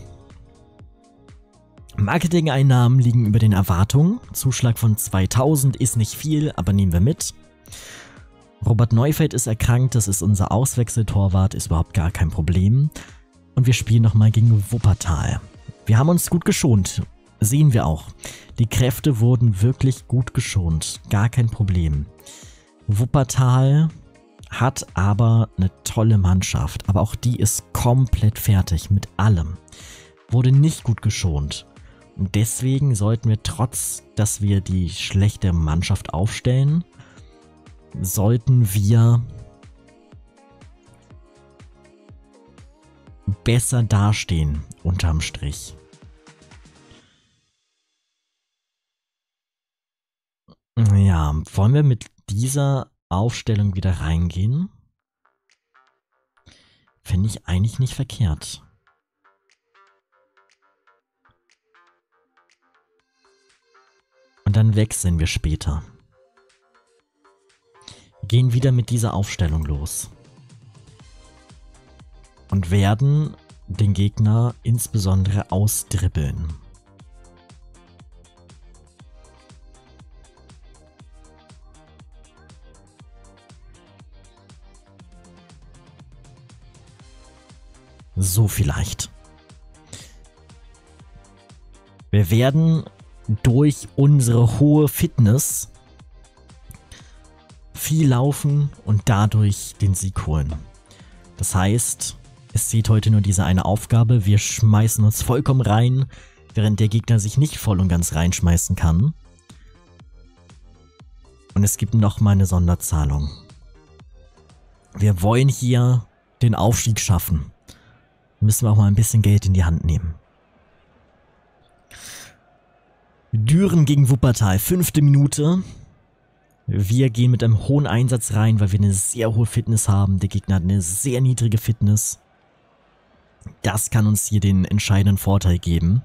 Marketing-Einnahmen liegen über den Erwartungen. Zuschlag von zweitausend ist nicht viel, aber nehmen wir mit. Robert Neufeld ist erkrankt, das ist unser Auswechseltorwart, ist überhaupt gar kein Problem. Und wir spielen nochmal gegen Wuppertal. Wir haben uns gut geschont, sehen wir auch. Die Kräfte wurden wirklich gut geschont, gar kein Problem. Wuppertal hat aber eine tolle Mannschaft, aber auch die ist komplett fertig mit allem. Wurde nicht gut geschont. Und deswegen sollten wir, trotz dass wir die schlechte Mannschaft aufstellen, sollten wir besser dastehen, unterm Strich. Ja, wollen wir mit dieser Aufstellung wieder reingehen? Finde ich eigentlich nicht verkehrt. Und dann wechseln wir später. Gehen wieder mit dieser Aufstellung los. Und werden den Gegner insbesondere ausdribbeln. So vielleicht. Wir werden durch unsere hohe Fitness viel laufen und dadurch den Sieg holen. Das heißt, es zählt heute nur diese eine Aufgabe. Wir schmeißen uns vollkommen rein, während der Gegner sich nicht voll und ganz reinschmeißen kann. Und es gibt nochmal eine Sonderzahlung. Wir wollen hier den Aufstieg schaffen. Müssen wir auch mal ein bisschen Geld in die Hand nehmen. Düren gegen Wuppertal, fünfte Minute. Wir gehen mit einem hohen Einsatz rein, weil wir eine sehr hohe Fitness haben. Der Gegner hat eine sehr niedrige Fitness. Das kann uns hier den entscheidenden Vorteil geben.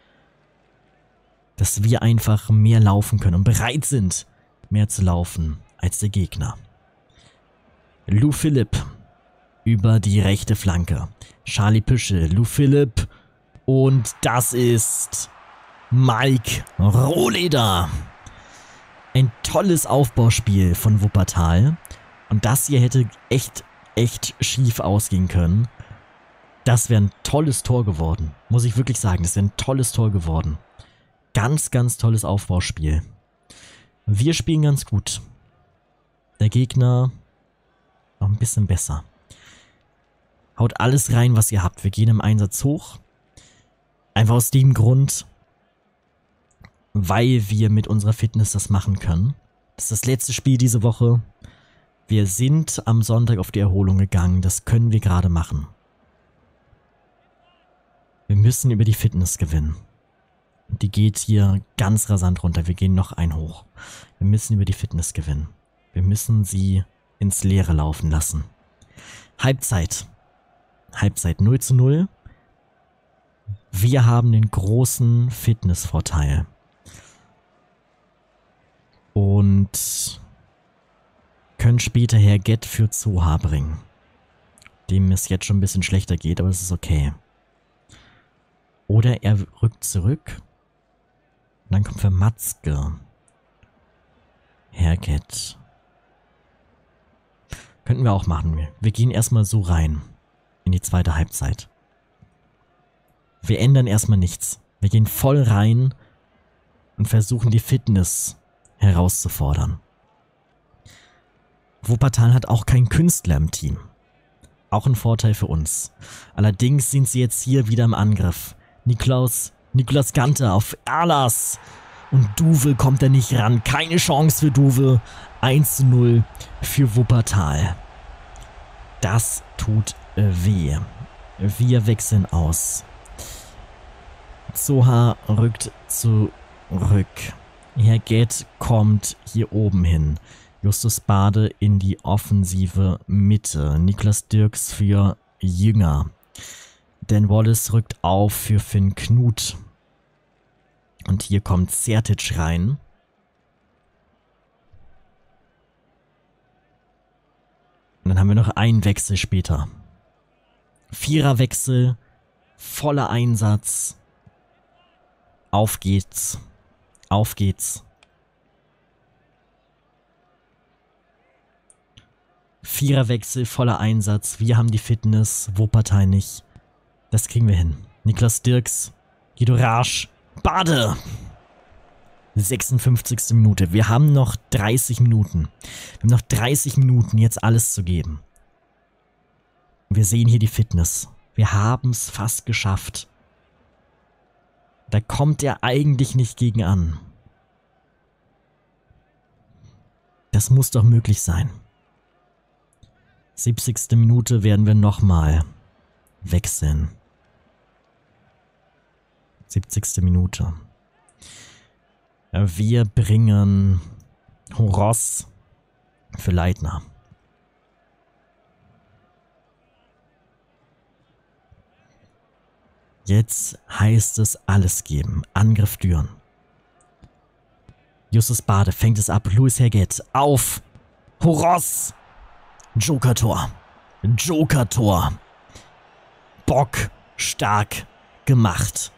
Dass wir einfach mehr laufen können und bereit sind, mehr zu laufen als der Gegner. Lou Philipp über die rechte Flanke. Charlie Püschel, Lou Philipp und das ist Mike Rohleder. Ein tolles Aufbauspiel von Wuppertal. Und das hier hätte echt, echt schief ausgehen können. Das wäre ein tolles Tor geworden. Muss ich wirklich sagen, das wäre ein tolles Tor geworden. Ganz, ganz tolles Aufbauspiel. Wir spielen ganz gut. Der Gegner noch ein bisschen besser. Haut alles rein, was ihr habt. Wir gehen im Einsatz hoch. Einfach aus dem Grund, weil wir mit unserer Fitness das machen können. Das ist das letzte Spiel diese Woche. Wir sind am Sonntag auf die Erholung gegangen. Das können wir gerade machen. Wir müssen über die Fitness gewinnen. Und die geht hier ganz rasant runter. Wir gehen noch ein hoch. Wir müssen über die Fitness gewinnen. Wir müssen sie ins Leere laufen lassen. Halbzeit. Halbzeit null zu null. Wir haben den großen Fitnessvorteil. Und können später Herr Gett für Zoha bringen. Dem es jetzt schon ein bisschen schlechter geht, aber es ist okay. Oder er rückt zurück. dann kommt für Matzke. Herget. Könnten wir auch machen. Wir gehen erstmal so rein. In die zweite Halbzeit. Wir ändern erstmal nichts. Wir gehen voll rein und versuchen die Fitness herauszufordern. Wuppertal hat auch keinen Künstler im Team. Auch ein Vorteil für uns. Allerdings sind sie jetzt hier wieder im Angriff. Niklaus, Niklas Ganter auf Erlas. Und Duwe kommt da nicht ran. Keine Chance für Duwe. eins zu null für Wuppertal. Das tut weh. Wir wechseln aus. Zoha rückt zurück. Herget kommt hier oben hin. Justus Bade in die offensive Mitte. Niklas Dirks für Jünger. Dan Wallace rückt auf für Finn Knut. Und hier kommt Sertic rein. Und dann haben wir noch einen Wechsel später. Viererwechsel, voller Einsatz. Auf geht's. Auf geht's. Viererwechsel, voller Einsatz. Wir haben die Fitness, Wuppertal nicht. Das kriegen wir hin. Niklas Dirks, Guido Rasch, Bade. sechsundfünfzigste Minute. Wir haben noch dreißig Minuten. Wir haben noch dreißig Minuten, jetzt alles zu geben. Wir sehen hier die Fitness. Wir haben es fast geschafft. Da kommt er eigentlich nicht gegen an. Das muss doch möglich sein. siebzigste Minute werden wir nochmal wechseln. siebzigste Minute. Wir bringen Horos für Leitner. Jetzt heißt es alles geben. Angriff Düren. Justus Bade fängt es ab. Luis Herget auf. Horos. Joker-Tor. Joker-Tor. Bock stark gemacht.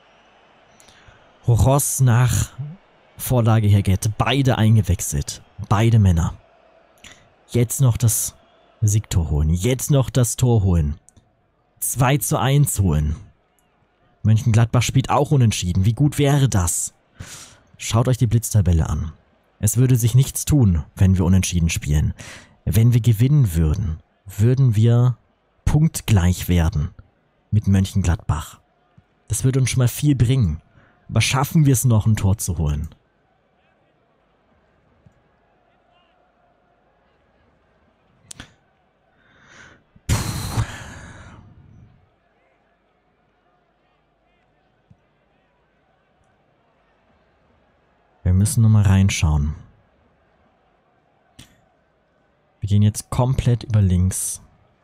Horos nach Vorlage Herget. Beide eingewechselt. Beide Männer. Jetzt noch das Siegtor holen. Jetzt noch das Tor holen. zwei zu eins holen. Mönchengladbach spielt auch unentschieden. Wie gut wäre das? Schaut euch die Blitztabelle an. Es würde sich nichts tun, wenn wir unentschieden spielen. Wenn wir gewinnen würden, würden wir punktgleich werden mit Mönchengladbach. Das würde uns schon mal viel bringen. Aber schaffen wir es noch, ein Tor zu holen? Wir müssen nochmal reinschauen. Wir gehen jetzt komplett über links.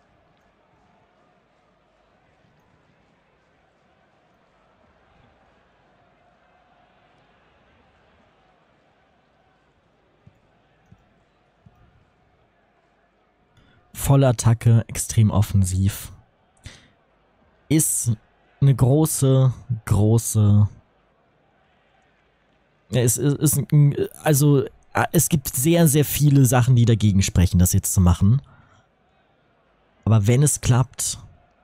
Volle Attacke, extrem offensiv. Ist eine große, große... Es ist, also, es gibt sehr, sehr viele Sachen, die dagegen sprechen, das jetzt zu machen. Aber wenn es klappt,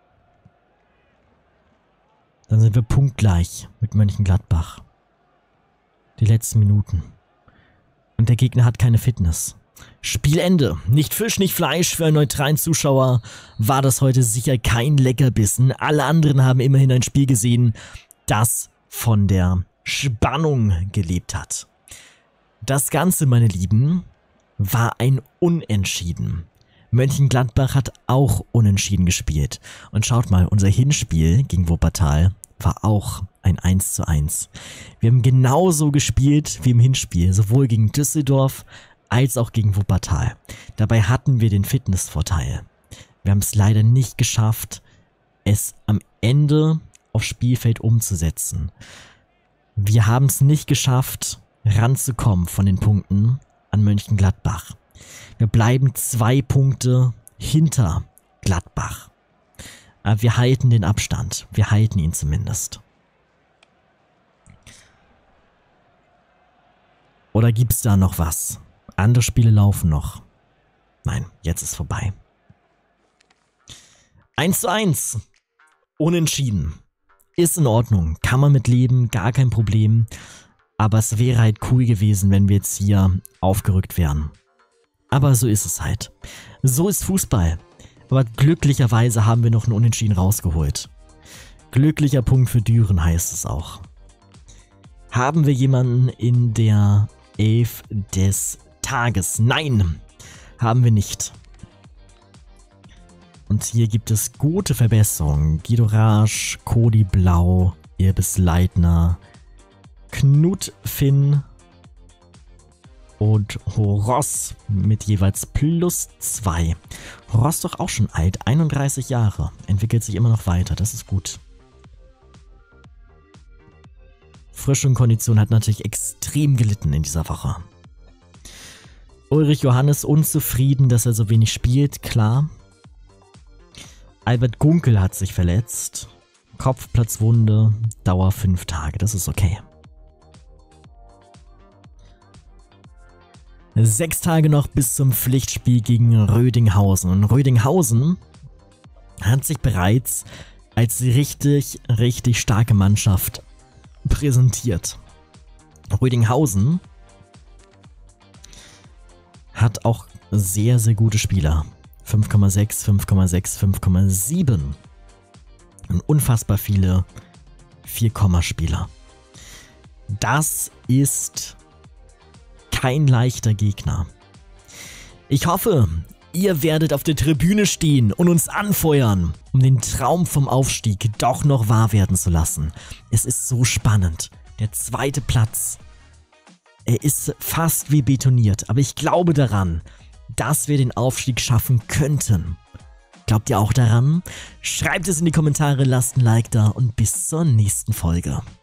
dann sind wir punktgleich mit Mönchengladbach. Die letzten Minuten. Und der Gegner hat keine Fitness. Spielende. Nicht Fisch, nicht Fleisch. Für einen neutralen Zuschauer war das heute sicher kein Leckerbissen. Alle anderen haben immerhin ein Spiel gesehen, das von der Spannung gelebt hat. Das Ganze, meine Lieben, war ein Unentschieden. Mönchengladbach hat auch unentschieden gespielt. Und schaut mal, unser Hinspiel gegen Wuppertal war auch ein eins zu eins. Wir haben genauso gespielt wie im Hinspiel, sowohl gegen Düsseldorf als auch gegen Wuppertal. Dabei hatten wir den Fitnessvorteil. Wir haben es leider nicht geschafft, es am Ende aufs Spielfeld umzusetzen. Wir haben es nicht geschafft, ranzukommen von den Punkten an Mönchengladbach. Wir bleiben zwei Punkte hinter Gladbach. Aber wir halten den Abstand. Wir halten ihn zumindest. Oder gibt's da noch was? Andere Spiele laufen noch. Nein, jetzt ist vorbei. eins zu eins. Unentschieden. Ist in Ordnung. Kann man mit leben, gar kein Problem. Aber es wäre halt cool gewesen, wenn wir jetzt hier aufgerückt wären. Aber so ist es halt. So ist Fußball. Aber glücklicherweise haben wir noch einen Unentschieden rausgeholt. Glücklicher Punkt für Düren heißt es auch. Haben wir jemanden in der Elf des Tages? Nein, haben wir nicht. Und hier gibt es gute Verbesserungen. Guido Rasch, Cody Blau, Irbis Leitner, Knut Finn und Horos mit jeweils plus zwei. Horos doch auch schon alt, einunddreißig Jahre. Entwickelt sich immer noch weiter, das ist gut. Frische und Kondition hat natürlich extrem gelitten in dieser Woche. Ulrich Johannes unzufrieden, dass er so wenig spielt, klar. Albert Gunkel hat sich verletzt. Kopfplatzwunde, Dauer fünf Tage, das ist okay. Sechs Tage noch bis zum Pflichtspiel gegen Rödinghausen. Und Rödinghausen hat sich bereits als richtig, richtig starke Mannschaft präsentiert. Rödinghausen hat auch sehr, sehr gute Spieler. fünf Komma sechs, fünf Komma sechs, fünf Komma sieben. Und unfassbar viele vier Komma Spieler. Das ist kein leichter Gegner. Ich hoffe, ihr werdet auf der Tribüne stehen und uns anfeuern, um den Traum vom Aufstieg doch noch wahr werden zu lassen. Es ist so spannend. Der zweite Platz. Er ist fast wie betoniert, aber ich glaube daran, dass wir den Aufstieg schaffen könnten. Glaubt ihr auch daran? Schreibt es in die Kommentare, lasst ein Like da und bis zur nächsten Folge.